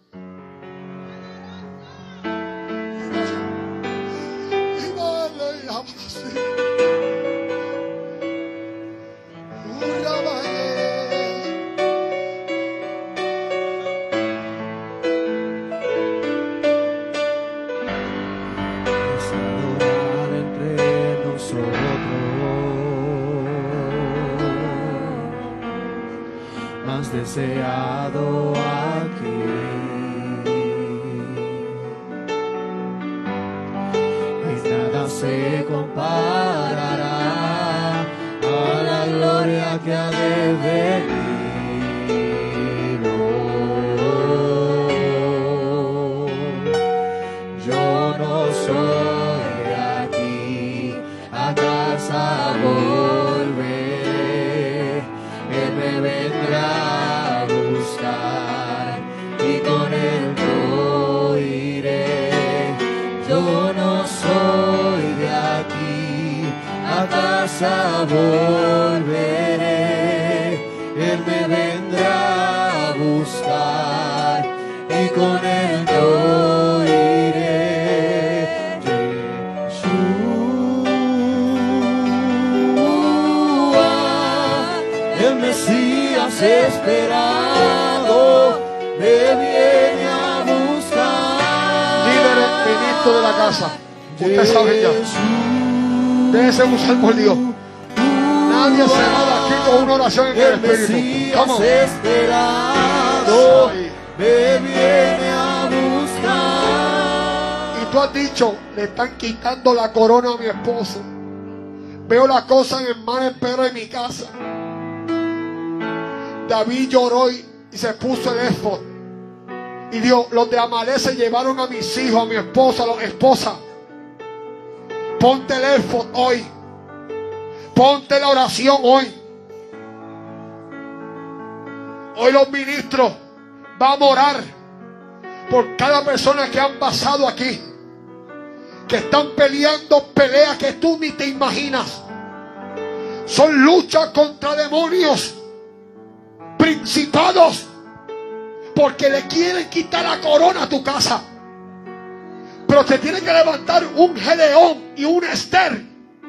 Deseado aquí, y nada se comparará a la gloria que ha de venir. Oh, yo no soy de aquí, a casa volver, Él me vendrá y con él yo iré. Yo no soy de aquí, a casa volveré. Él me vendrá a buscar y con él yo iré. Yeshua, el Mesías esperado, me viene a buscar. Líder, ministro de la casa, usted sabe ya. Déjese usar por Dios. Nadie se va de aquí con una oración en el Espíritu. Vamos. Esperado, me viene a buscar. Y tú has dicho, le están quitando la corona a mi esposo. Veo las cosas en mal empero en mi casa. David lloró y y se puso el éfod. Y Dios, los de Amalek se llevaron a mis hijos, a mi esposa, a la esposa. Ponte el éfod hoy. Ponte la oración hoy. Hoy los ministros vamos a orar por cada persona que han pasado aquí, que están peleando peleas que tú ni te imaginas. Son luchas contra demonios, principados, porque le quieren quitar la corona a tu casa. Pero te tiene que levantar un Gedeón y un Esther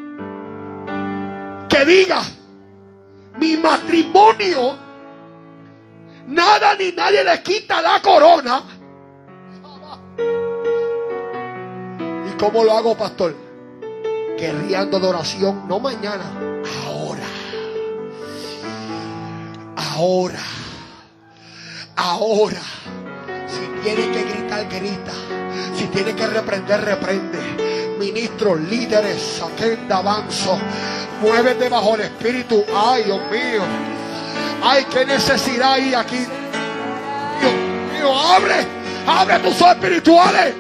que diga: mi matrimonio, nada ni nadie le quita la corona. ¿Y cómo lo hago, pastor? Guerreando de oración, no mañana, ahora. Ahora. Ahora. Si tiene que gritar, grita. Si tiene que reprender, reprende. Ministros, líderes, saquen de avanzo. Muévete bajo el Espíritu. Ay, Dios mío. Ay, qué necesidad hay aquí. Dios mío, abre. Abre tus ojos espirituales.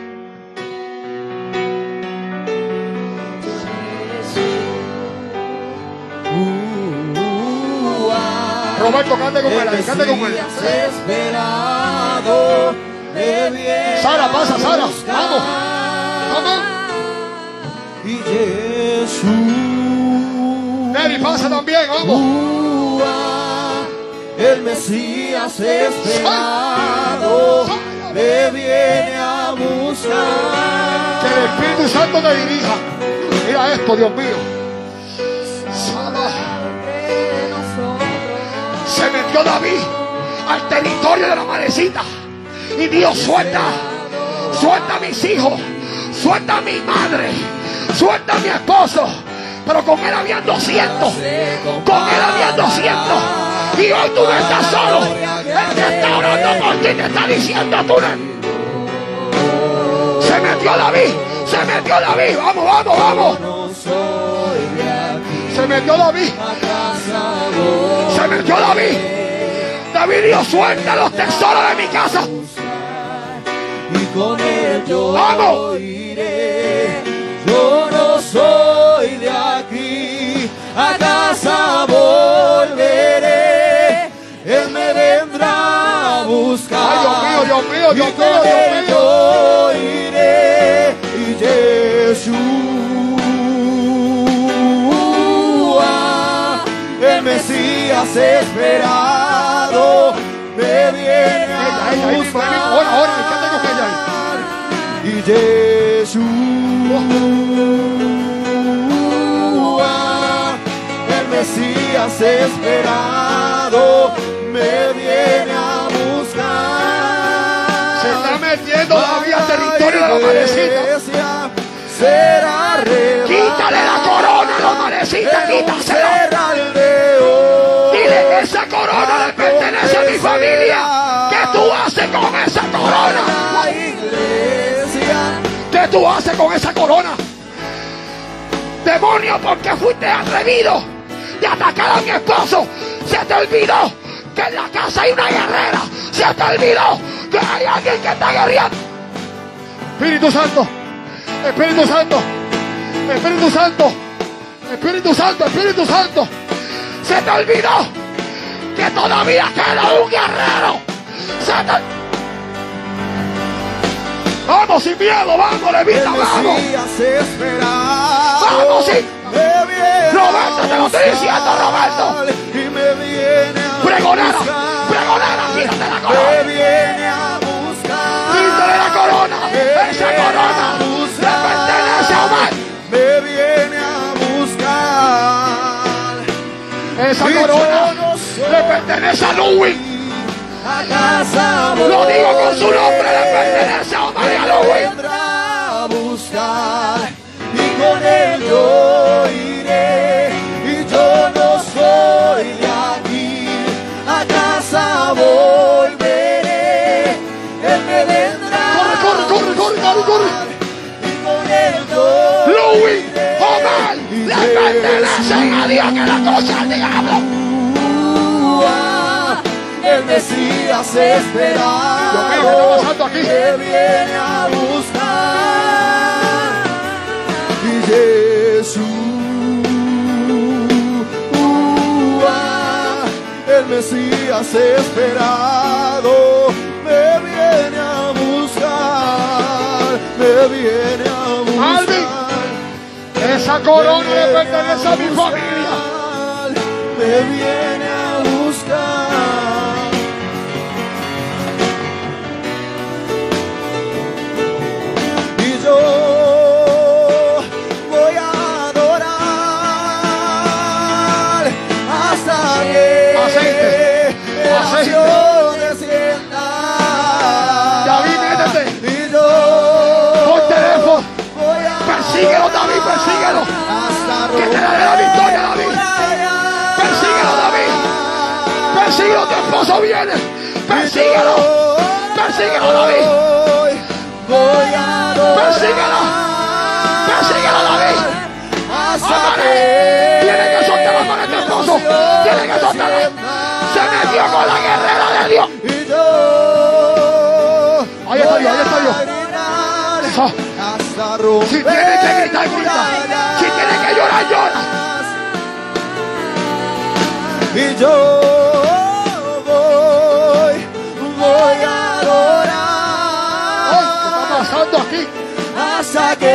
Roberto, cante con él, cante con él. Sara, pasa, Sara. Vamos. Vamos. Y Jesús, Neri, pasa también, vamos. El Mesías esperado me viene a buscar. Que el Espíritu Santo te dirija. Mira esto, Dios mío. Sara. Se metió David al territorio de la madrecita y Dios: suelta, suelta a mis hijos, suelta a mi madre, suelta a mi esposo. Pero con él habían doscientos, con él habían doscientos. Y hoy tú no estás solo. El que está orando por ti te está diciendo: tú no. Se metió David, se metió David. Vamos, vamos, vamos. Se metió David. Se metió David. David dijo: suelta los tesoros de mi casa. Y con él yo ¡vamos! iré. Yo no soy de aquí, a casa volveré. Él me vendrá a buscar. Ay, Dios mío, Dios mío, Dios y con mío, Dios él mío. yo iré. Y Yeshua, el Mesías esperado, me viene a Ella, ella, ahí, buscar. ahora, ahora, canta con ella ahí. Y Yeshua, el Mesías esperado, me viene a buscar. Se está metiendo David al territorio de la madrecita. Será arrebatada. Quítale la corona a la madrecita, quítasela. Dile que esa corona le pertenece a mi familia. ¿Qué tú haces con esa corona? ¿Qué tú haces con esa corona? Demonio, ¿por qué fuiste atrevido de atacar a mi esposo? Se te olvidó que en la casa hay una guerrera. Se te olvidó que hay alguien que está guerreando. Espíritu Santo, Espíritu Santo, Espíritu Santo, Espíritu Santo, Espíritu Santo. Se te olvidó que todavía queda un guerrero. Se te... Vamos sin miedo, vamos, Levita, vamos. Vamos sin... Roberto, te lo estoy diciendo, Roberto. Pregonera, pregonera, quítate la corona. Quítale la corona. Esa corona le pertenece a Omar. Me viene a buscar. Esa corona le pertenece a Louis. Lo digo con su nombre, le pertenece a Omar y a Louis. Vendrá a buscar y con él yo iré. Y yo no soy de aquí, a casa volveré. Él me vendrá. Corre, corre, corre, corre, corre. Y con él yo Louis, Omar, le pertenecen a Dios, que la cosa al diablo. El Mesías esperado, Dios mío, ¿qué está pasando aquí? que viene a buscar. Y Jesús, el Mesías esperado me viene a buscar, me viene a buscar. Alvin, esa corona le pertenece a mi familia. Me viene a buscar. Y yo voy a adorar hasta que aceite, el aceite. descienda. David, métete. Y yo Por teléfono. voy a Persíguelo, David, persíguelo. hasta Que te daré la victoria, David. Persíguelo, David. Persíguelo, tu esposo viene. Persíguelo. Persíguelo, David. Voy a adorar. Persíguelo. Persíguelo, David. Hasta Amare. que Tiene que soltarlo con tu esposo. Tiene que soltarlo. Se metió con la guerrera de Dios. Y yo Ahí está Dios, ahí está Dios. Dios. Hasta romper. Si tiene que gritar, grita. Si tiene que llorar, llora. Y yo voy, voy a Ay, ¿qué está adorar pasando aquí? hasta que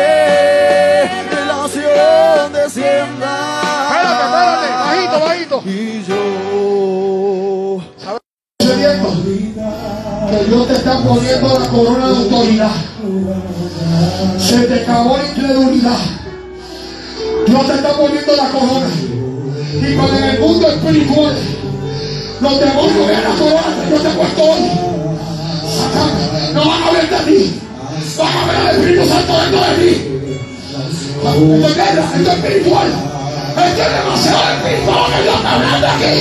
la unción descienda. Espérate, espérate, bajito, bajito. Y yo ¿Sabes qué está sucediendo? Que Dios te está poniendo la corona de autoridad. Se te acabó la incredulidad. Dios te está poniendo la corona. Y cuando en el mundo espiritual los demonios vean la corona que Dios te ha puesto hoy, Satán, no van a ver de ti, van a ver al Espíritu Santo dentro de ti. Esto es guerra, esto es espiritual. Esto es demasiado espiritual que Dios está hablando aquí.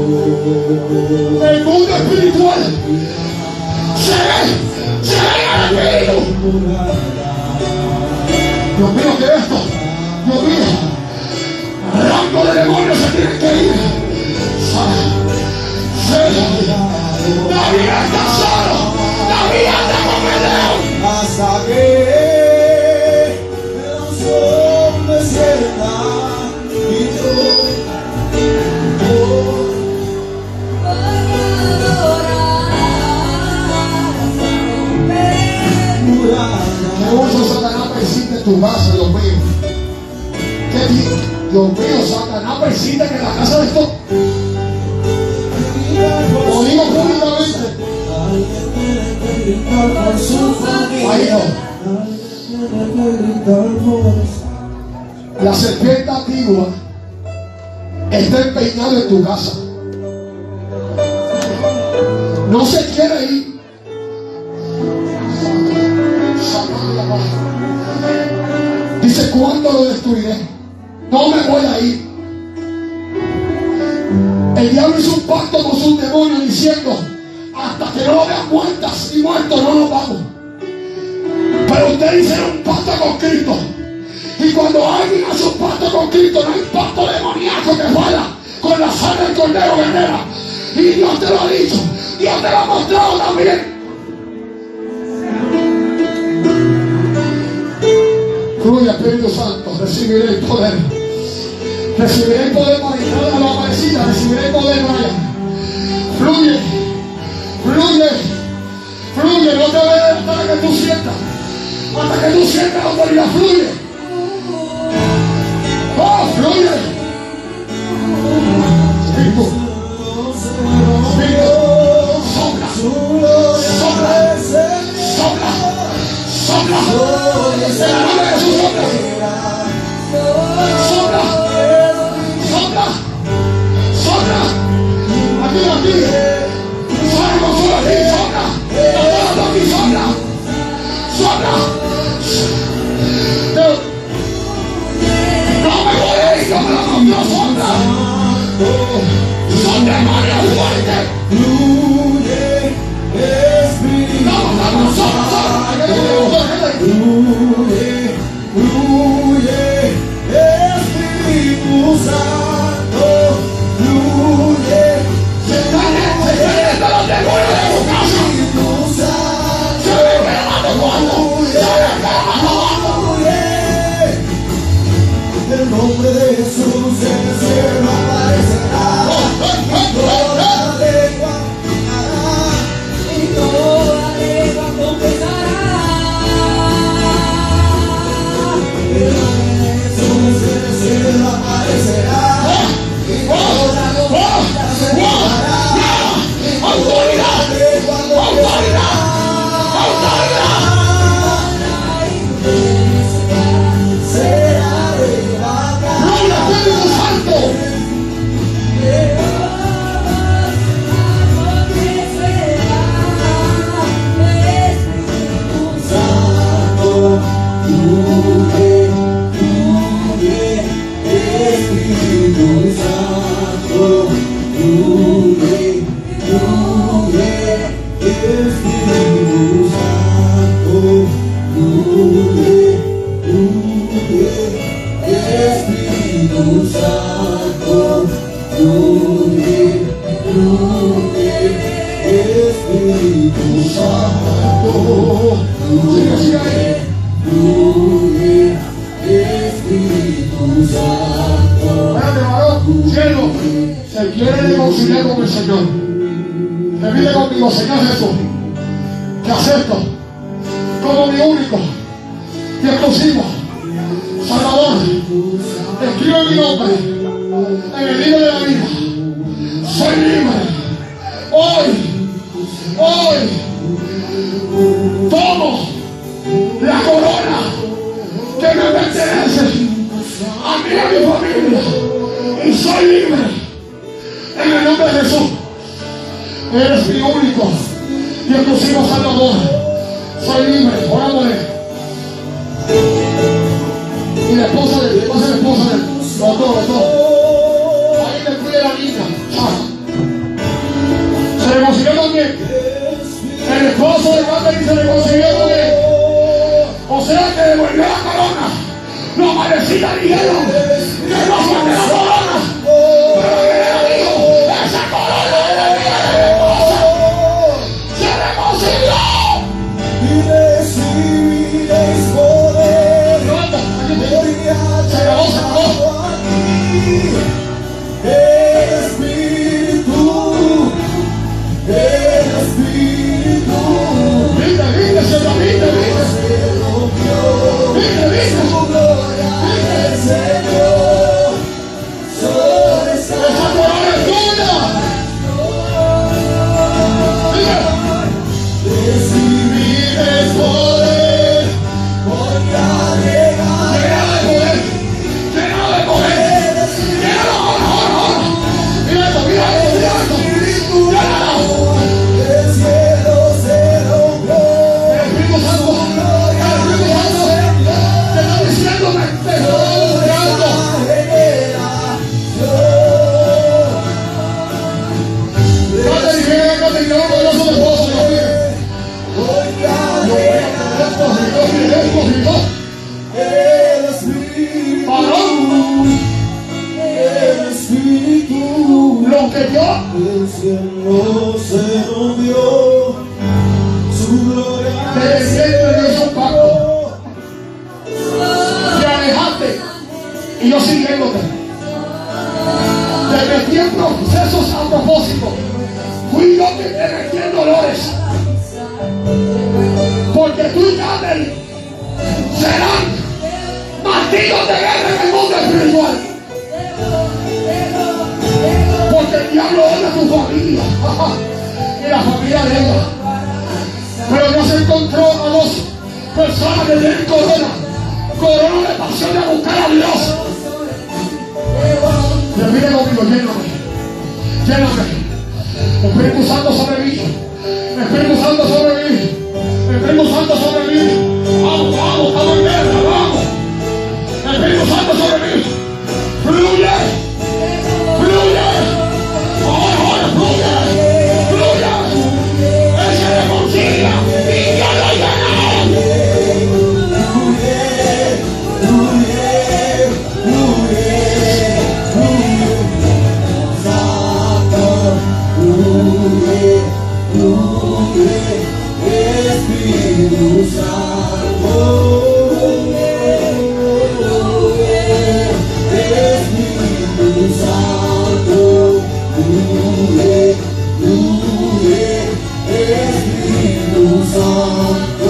El mundo espiritual se ve, se ve en el espíritu. Dios mío, ¿qué es esto? Dios mío. Rango de demonios se tienen que ir. David está solo. David anda con el león. hasta que la unción descienda. Y yo Que uso Satanás persiste en tu casa, Dios mío. ¿Qué digo? Dios mío, Satanás persiste que en la casa de esto. Lo digo públicamente. Ahí no. La serpiente antigua está empeñada en tu casa. No se quiere ir. Dice, ¿cuándo lo destruiré? No me voy a ir. El diablo hizo un pacto con sus demonios diciendo, hasta que no lo vean muertas y muertos no nos vamos. Pero ustedes hicieron un pacto con Cristo. Y cuando alguien hace un pacto con Cristo, no hay pacto demoníaco que pueda con la sangre del Cordero Guerrera. Y Dios te lo ha dicho, Dios te lo ha mostrado también. Fluye, Espíritu Santo, recibiré el poder. Recibiré el poder para entrar a la aparecida, recibiré el poder, Brian. Fluye, fluye, fluye, no te vayas hasta que tú sientas. Hasta que tú sientas la autoridad, fluye. Oh, fluye. Espíritu, Espíritu, sopla, sopla, sopla, sopla. En la nombre de Jesús, sopla. Sopla, sopla, sopla. Aquí, aquí. Salgo solo aquí, sopla. Todo aquí, sopla. Sopla. No me voy a ir, no me voy a ir. autoridad, autoridad. Gloria al Espíritu Santo. Se quiere reconciliar con el Señor. Repite conmigo: Señor Jesús, te acepto como mi único y exclusivo Salvador. Escribe mi nombre en el libro de la vida. Soy libre. Hoy, hoy, tomo la corona que me pertenece a mí y a mi familia. Y soy libre. En el nombre de Jesús. Eres mi único y exclusivo Salvador. Soy libre. Orándole. Y la esposa de él, va a ser la esposa de él. Los dos, los dos. Ahí le cuide la niña. Se reconcilió con él. El esposo de Wanda se reconcilió con él. O sea que devolvió la corona. Los malecitas dijeron que no fue de la corona. Pero que le dijo: esa corona era mía de mi esposa. Se reconcilió. Y recibiréis poder. Se acabó, se acabó. El Espíritu, el Espíritu. Viste, viste, se lo viste, viste. Viste, viste. Su gloria el Señor. Esa corona es tuya. Recibirás poder. Porque ha llegado. Llenado de poder. Llenado de poder. Llenado ahora, ahora, ahora. Mira esto, mira esto, mira esto. Llenado. El cielo se rompió. El Espíritu Santo. El Espíritu Santo. Te está diciéndome. Te estoy orando. Lo que yo el cielo se movió, su gloria te desciende de esos pactos, te alejaste y yo siguiéndote, te metí en procesos a propósito, fui yo que te metí en dolores, porque tú y Daniel serán martillos de guerra en el mundo espiritual. Porque el diablo odia a tu familia y la familia de ella. Pero Dios encontró a dos personas que tienen corona, corona de pasión de buscar a Dios. Repite conmigo: lléname, lléname. Espíritu Santo sobre mí, Espíritu Santo sobre mí, Espíritu Santo sobre mí. Vamos, vamos, estamos en guerra, vamos. Espíritu Santo sobre mí. Fluye, fluye. Ahora, ahora, fluye, fluye. Él se reconcilia y ya lo llena. Fluye, fluye, fluye, fluye. Santo, fluye, fluye. Espíritu Santo, fluye, fluye. Espíritu Santo, fluye, fluye. Espíritu Santo.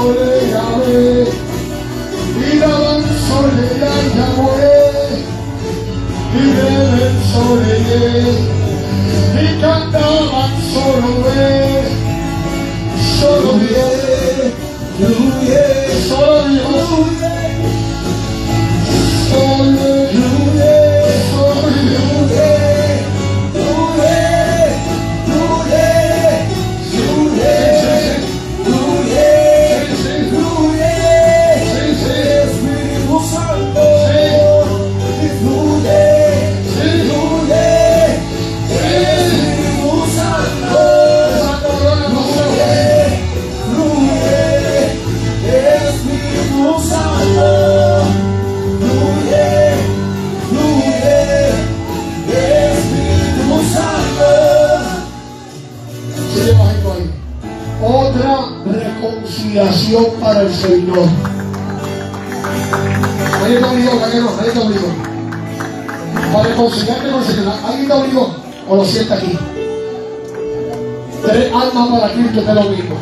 sole Yahweh, y daban sole Yahweh, y beben sole, y cantaban solo Él, solo Dios, solo Dios, solo Dios, solo Dios. Otra reconciliación para el Señor. ¿Alguien está obligado? ¿Alguien está obligado? Para reconciliarte con el Señor. ¿Alguien está obligado? ¿O lo sienta aquí? Tres almas para Cristo es lo mismo.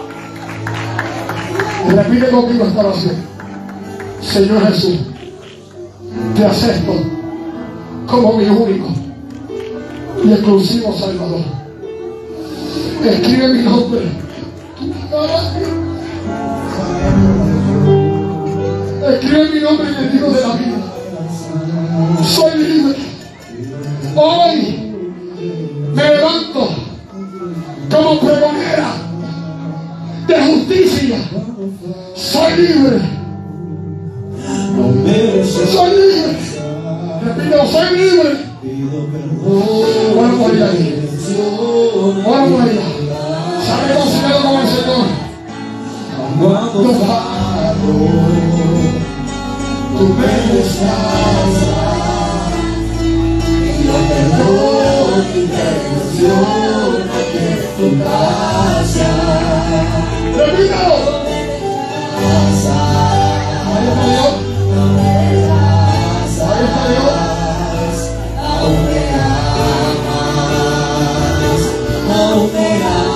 Repite conmigo esta oración. Señor Jesús, te acepto como mi único y exclusivo Salvador. Escribe mi nombre. Escribe mi nombre en el libro de la vida. Soy libre. Hoy me levanto como pregonera de justicia. Soy libre. Soy libre. Repito, soy libre. Bueno, por ahí. Bueno, por allá. ¿Sabe reconciliado con el Señor? Cuando paro, tú me descansas, y yo perdón y intervención aquí en tu casa. ¡Repítalo! Ahí está Dios. Ahí está Dios. Aún me amas, aún me amas.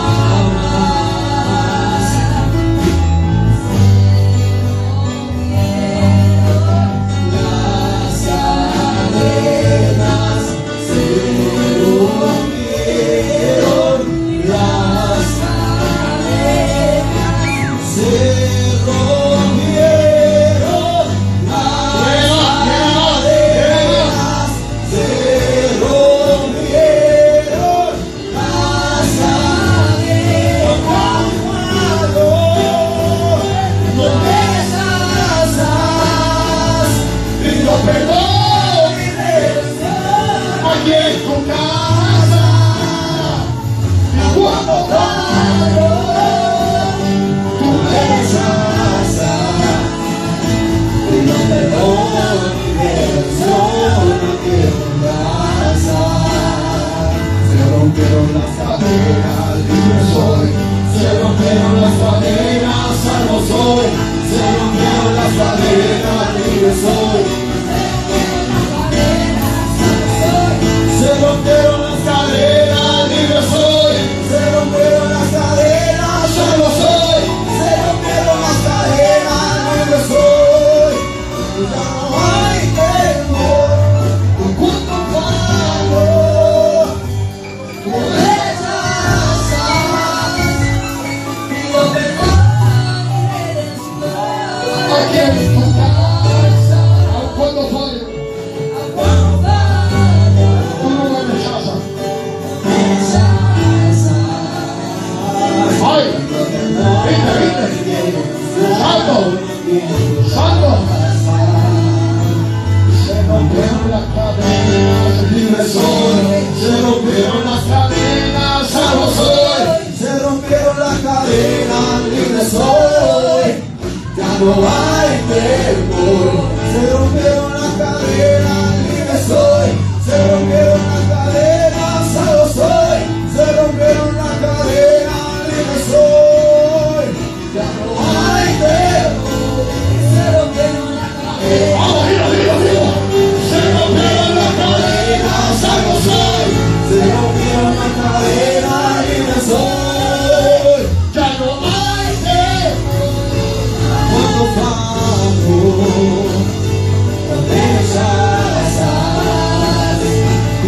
Ya no hay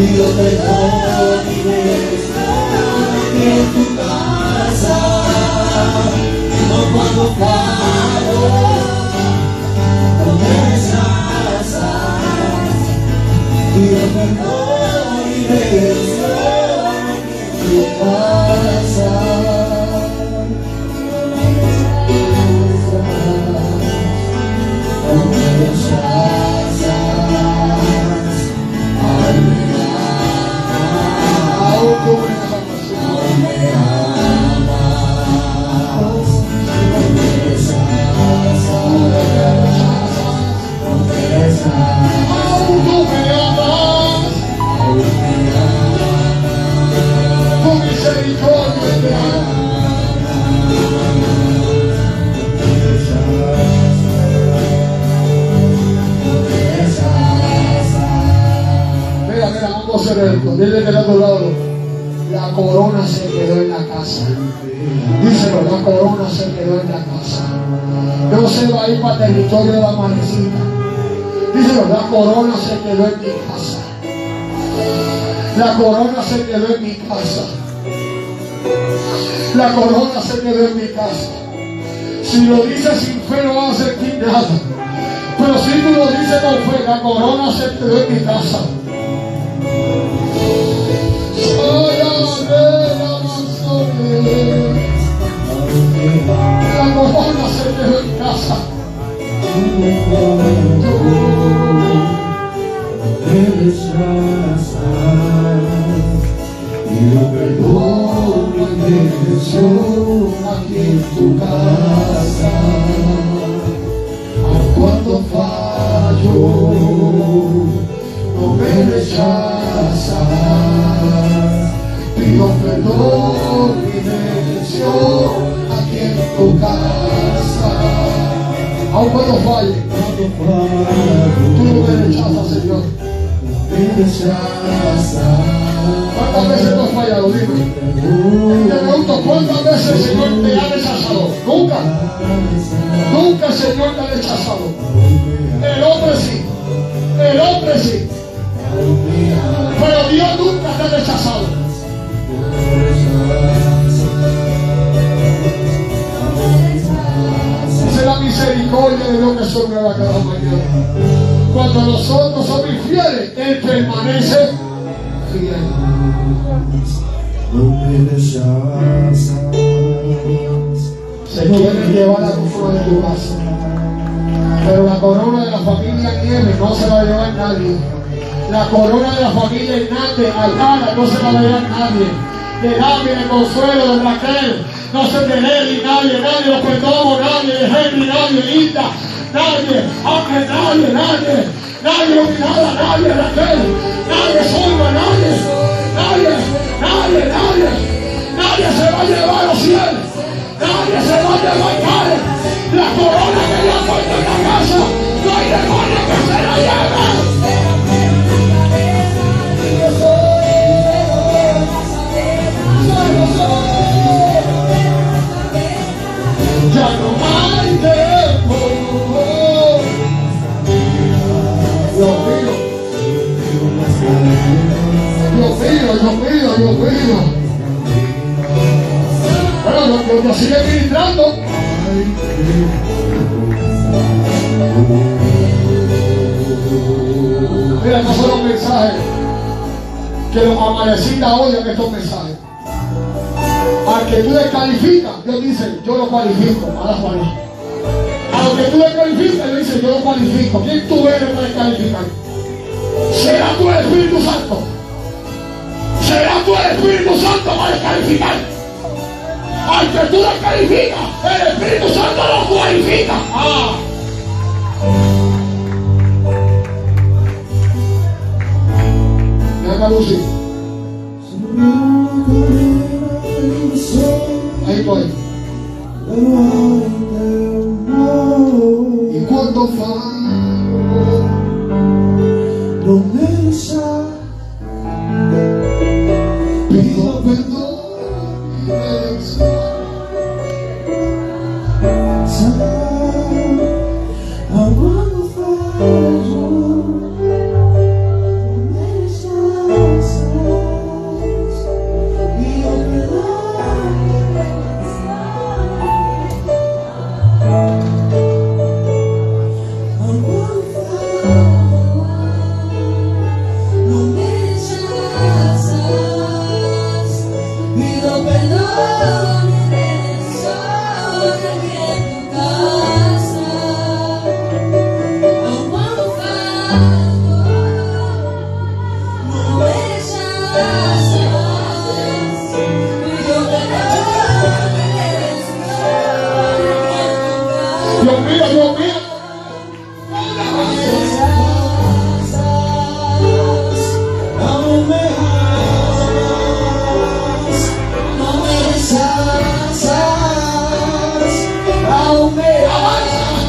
pido perdón y bendición en tu casa, no cuando fallo, no me rechazas. Pido perdón y bendición en tu casa. No me rechazas, aún me amas, aún me amas, no me rechazas, no me rechazas, aún tú me amas, aún me amas, tu misericordia te ama. Vamos a hacer esto. Dile que al otro lado, la corona se quedó en la casa. Díselo, la corona se quedó en la casa. No se va a ir para el territorio de la Amanecida. Díselo, la corona se quedó en mi casa. La corona se quedó en mi casa. La corona se quedó en mi casa. Si lo dices sin fe no vas a sentir nada. Pero si tú lo dices con fe, la corona se quedó en mi casa. La corona se quedó en casa. Me rechazas, pido perdón y bendición aquí en tu casa. Aun cuando fallo, no me rechazas. Pido perdón y bendición aquí en tu casa. Aun cuando falle, tú no me rechazas, Señor. Me rechazas. ¿Cuántas veces tú has fallado? Dime. Te pregunto, ¿cuántas veces el Señor te ha rechazado? Nunca. Nunca el Señor te ha rechazado. El hombre sí. El hombre sí. Pero Dios nunca te ha rechazado. Esa es la misericordia de Dios que sobrevive cada mañana. Cuando nosotros somos infieles, Él permanece fiel. No me rechazas. Se quiere llevar la corona de tu casa, pero la corona de la familia Nieves no se va a llevar nadie. La corona de la familia Hernández, Alcala, no se va a llevar nadie. De Gaby, de Consuelo, de Raquel, no se de Nelly, nadie, nadie, los Perdomo, nadie, de Henry, nadie, Linda, nadie, aunque nadie, nadie, nadie, olvidada, nadie, Raquel, nadie, Zulma, nadie, nadie, nadie, nadie, nadie se va a llevar los cielos, nadie se va a llevar nadie. La corona que le ha puesto en la casa, no hay demonio que se la lleve. Ya no hay tiempo. Dios mío, Dios mío, Dios mío, Dios mío. Bueno, Dios nos sigue ministrando. Mira, estos son los mensajes que los amanecidas odian, estos mensajes. Al que tú descalificas, Dios dice, yo lo cualifico, a la cual. A lo que tú descalificas, Dios dice, yo lo cualifico. ¿Quién tú eres para descalificar? ¿Será tú el Espíritu Santo? ¿Será tú el Espíritu Santo para descalificar? Al que tú descalificas, el Espíritu Santo lo cualifica. Ah. Mira acá, Lucy. Ahí estoy. Y cuando fallo, no me pido perdón y bendición. Cuando fallo, no me Dios mío, Dios mío. Aún me amas, no me rechazas, aún me amas.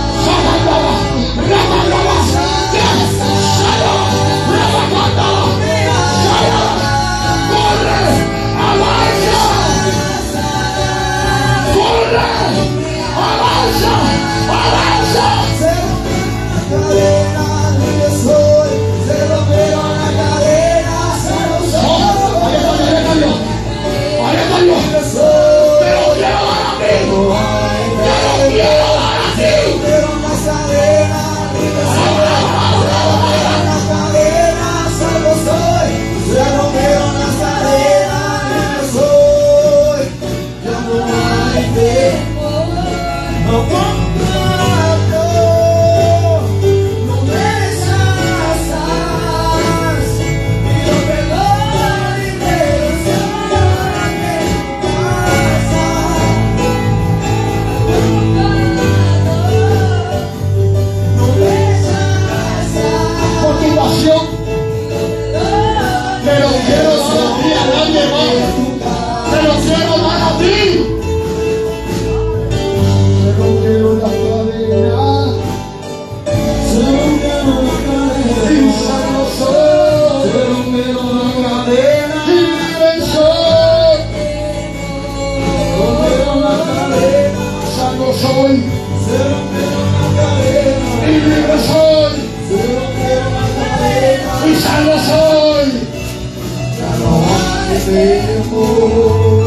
Soy, y libre soy, y salvo soy. Ya no hay temor.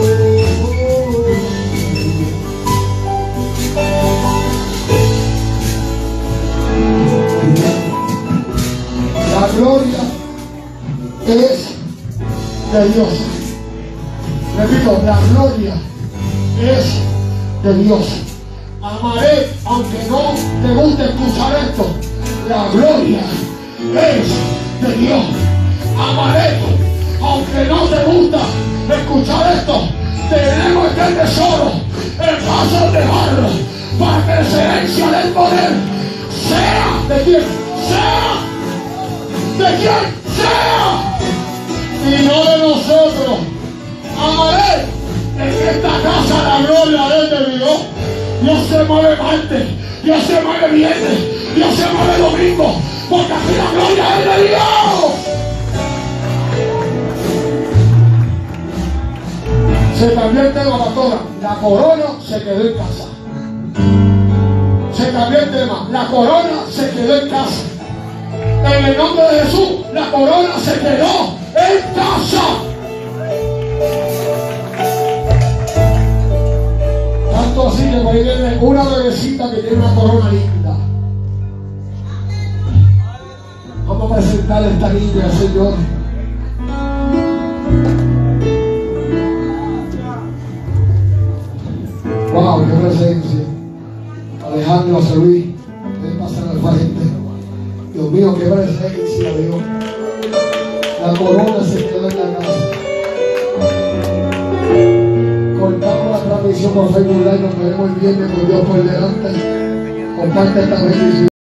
La gloria es de Dios. Repito, la gloria es de Dios. Amaré, aunque no te guste escuchar esto, la gloria es de Dios. Amaré, aunque no te gusta escuchar esto, tenemos este tesoro en vasos de barro para que la excelencia del poder sea de quien sea, de quien sea, y no de nosotros. Amaré, en esta casa la gloria es de Dios. Dios se mueve martes, Dios se mueve viernes, Dios se mueve domingo, porque aquí la gloria es de Dios. Se cambió el tema, pastora. La corona se quedó en casa. Se cambió el tema. La corona se quedó en casa. En el nombre de Jesús, la corona se quedó en casa. Así que por ahí viene una bebecita que tiene una corona linda. Vamos a presentarle esta niña al Señor. Wow, qué presencia. Alejandro, José Luis, pueden pasar al frente. Dios mío, qué presencia, Dios. La corona se quedó en la casa. Cortamos la transmisión por Facebook Live, nos veremos el viernes con Dios por delante. Comparte esta bendición.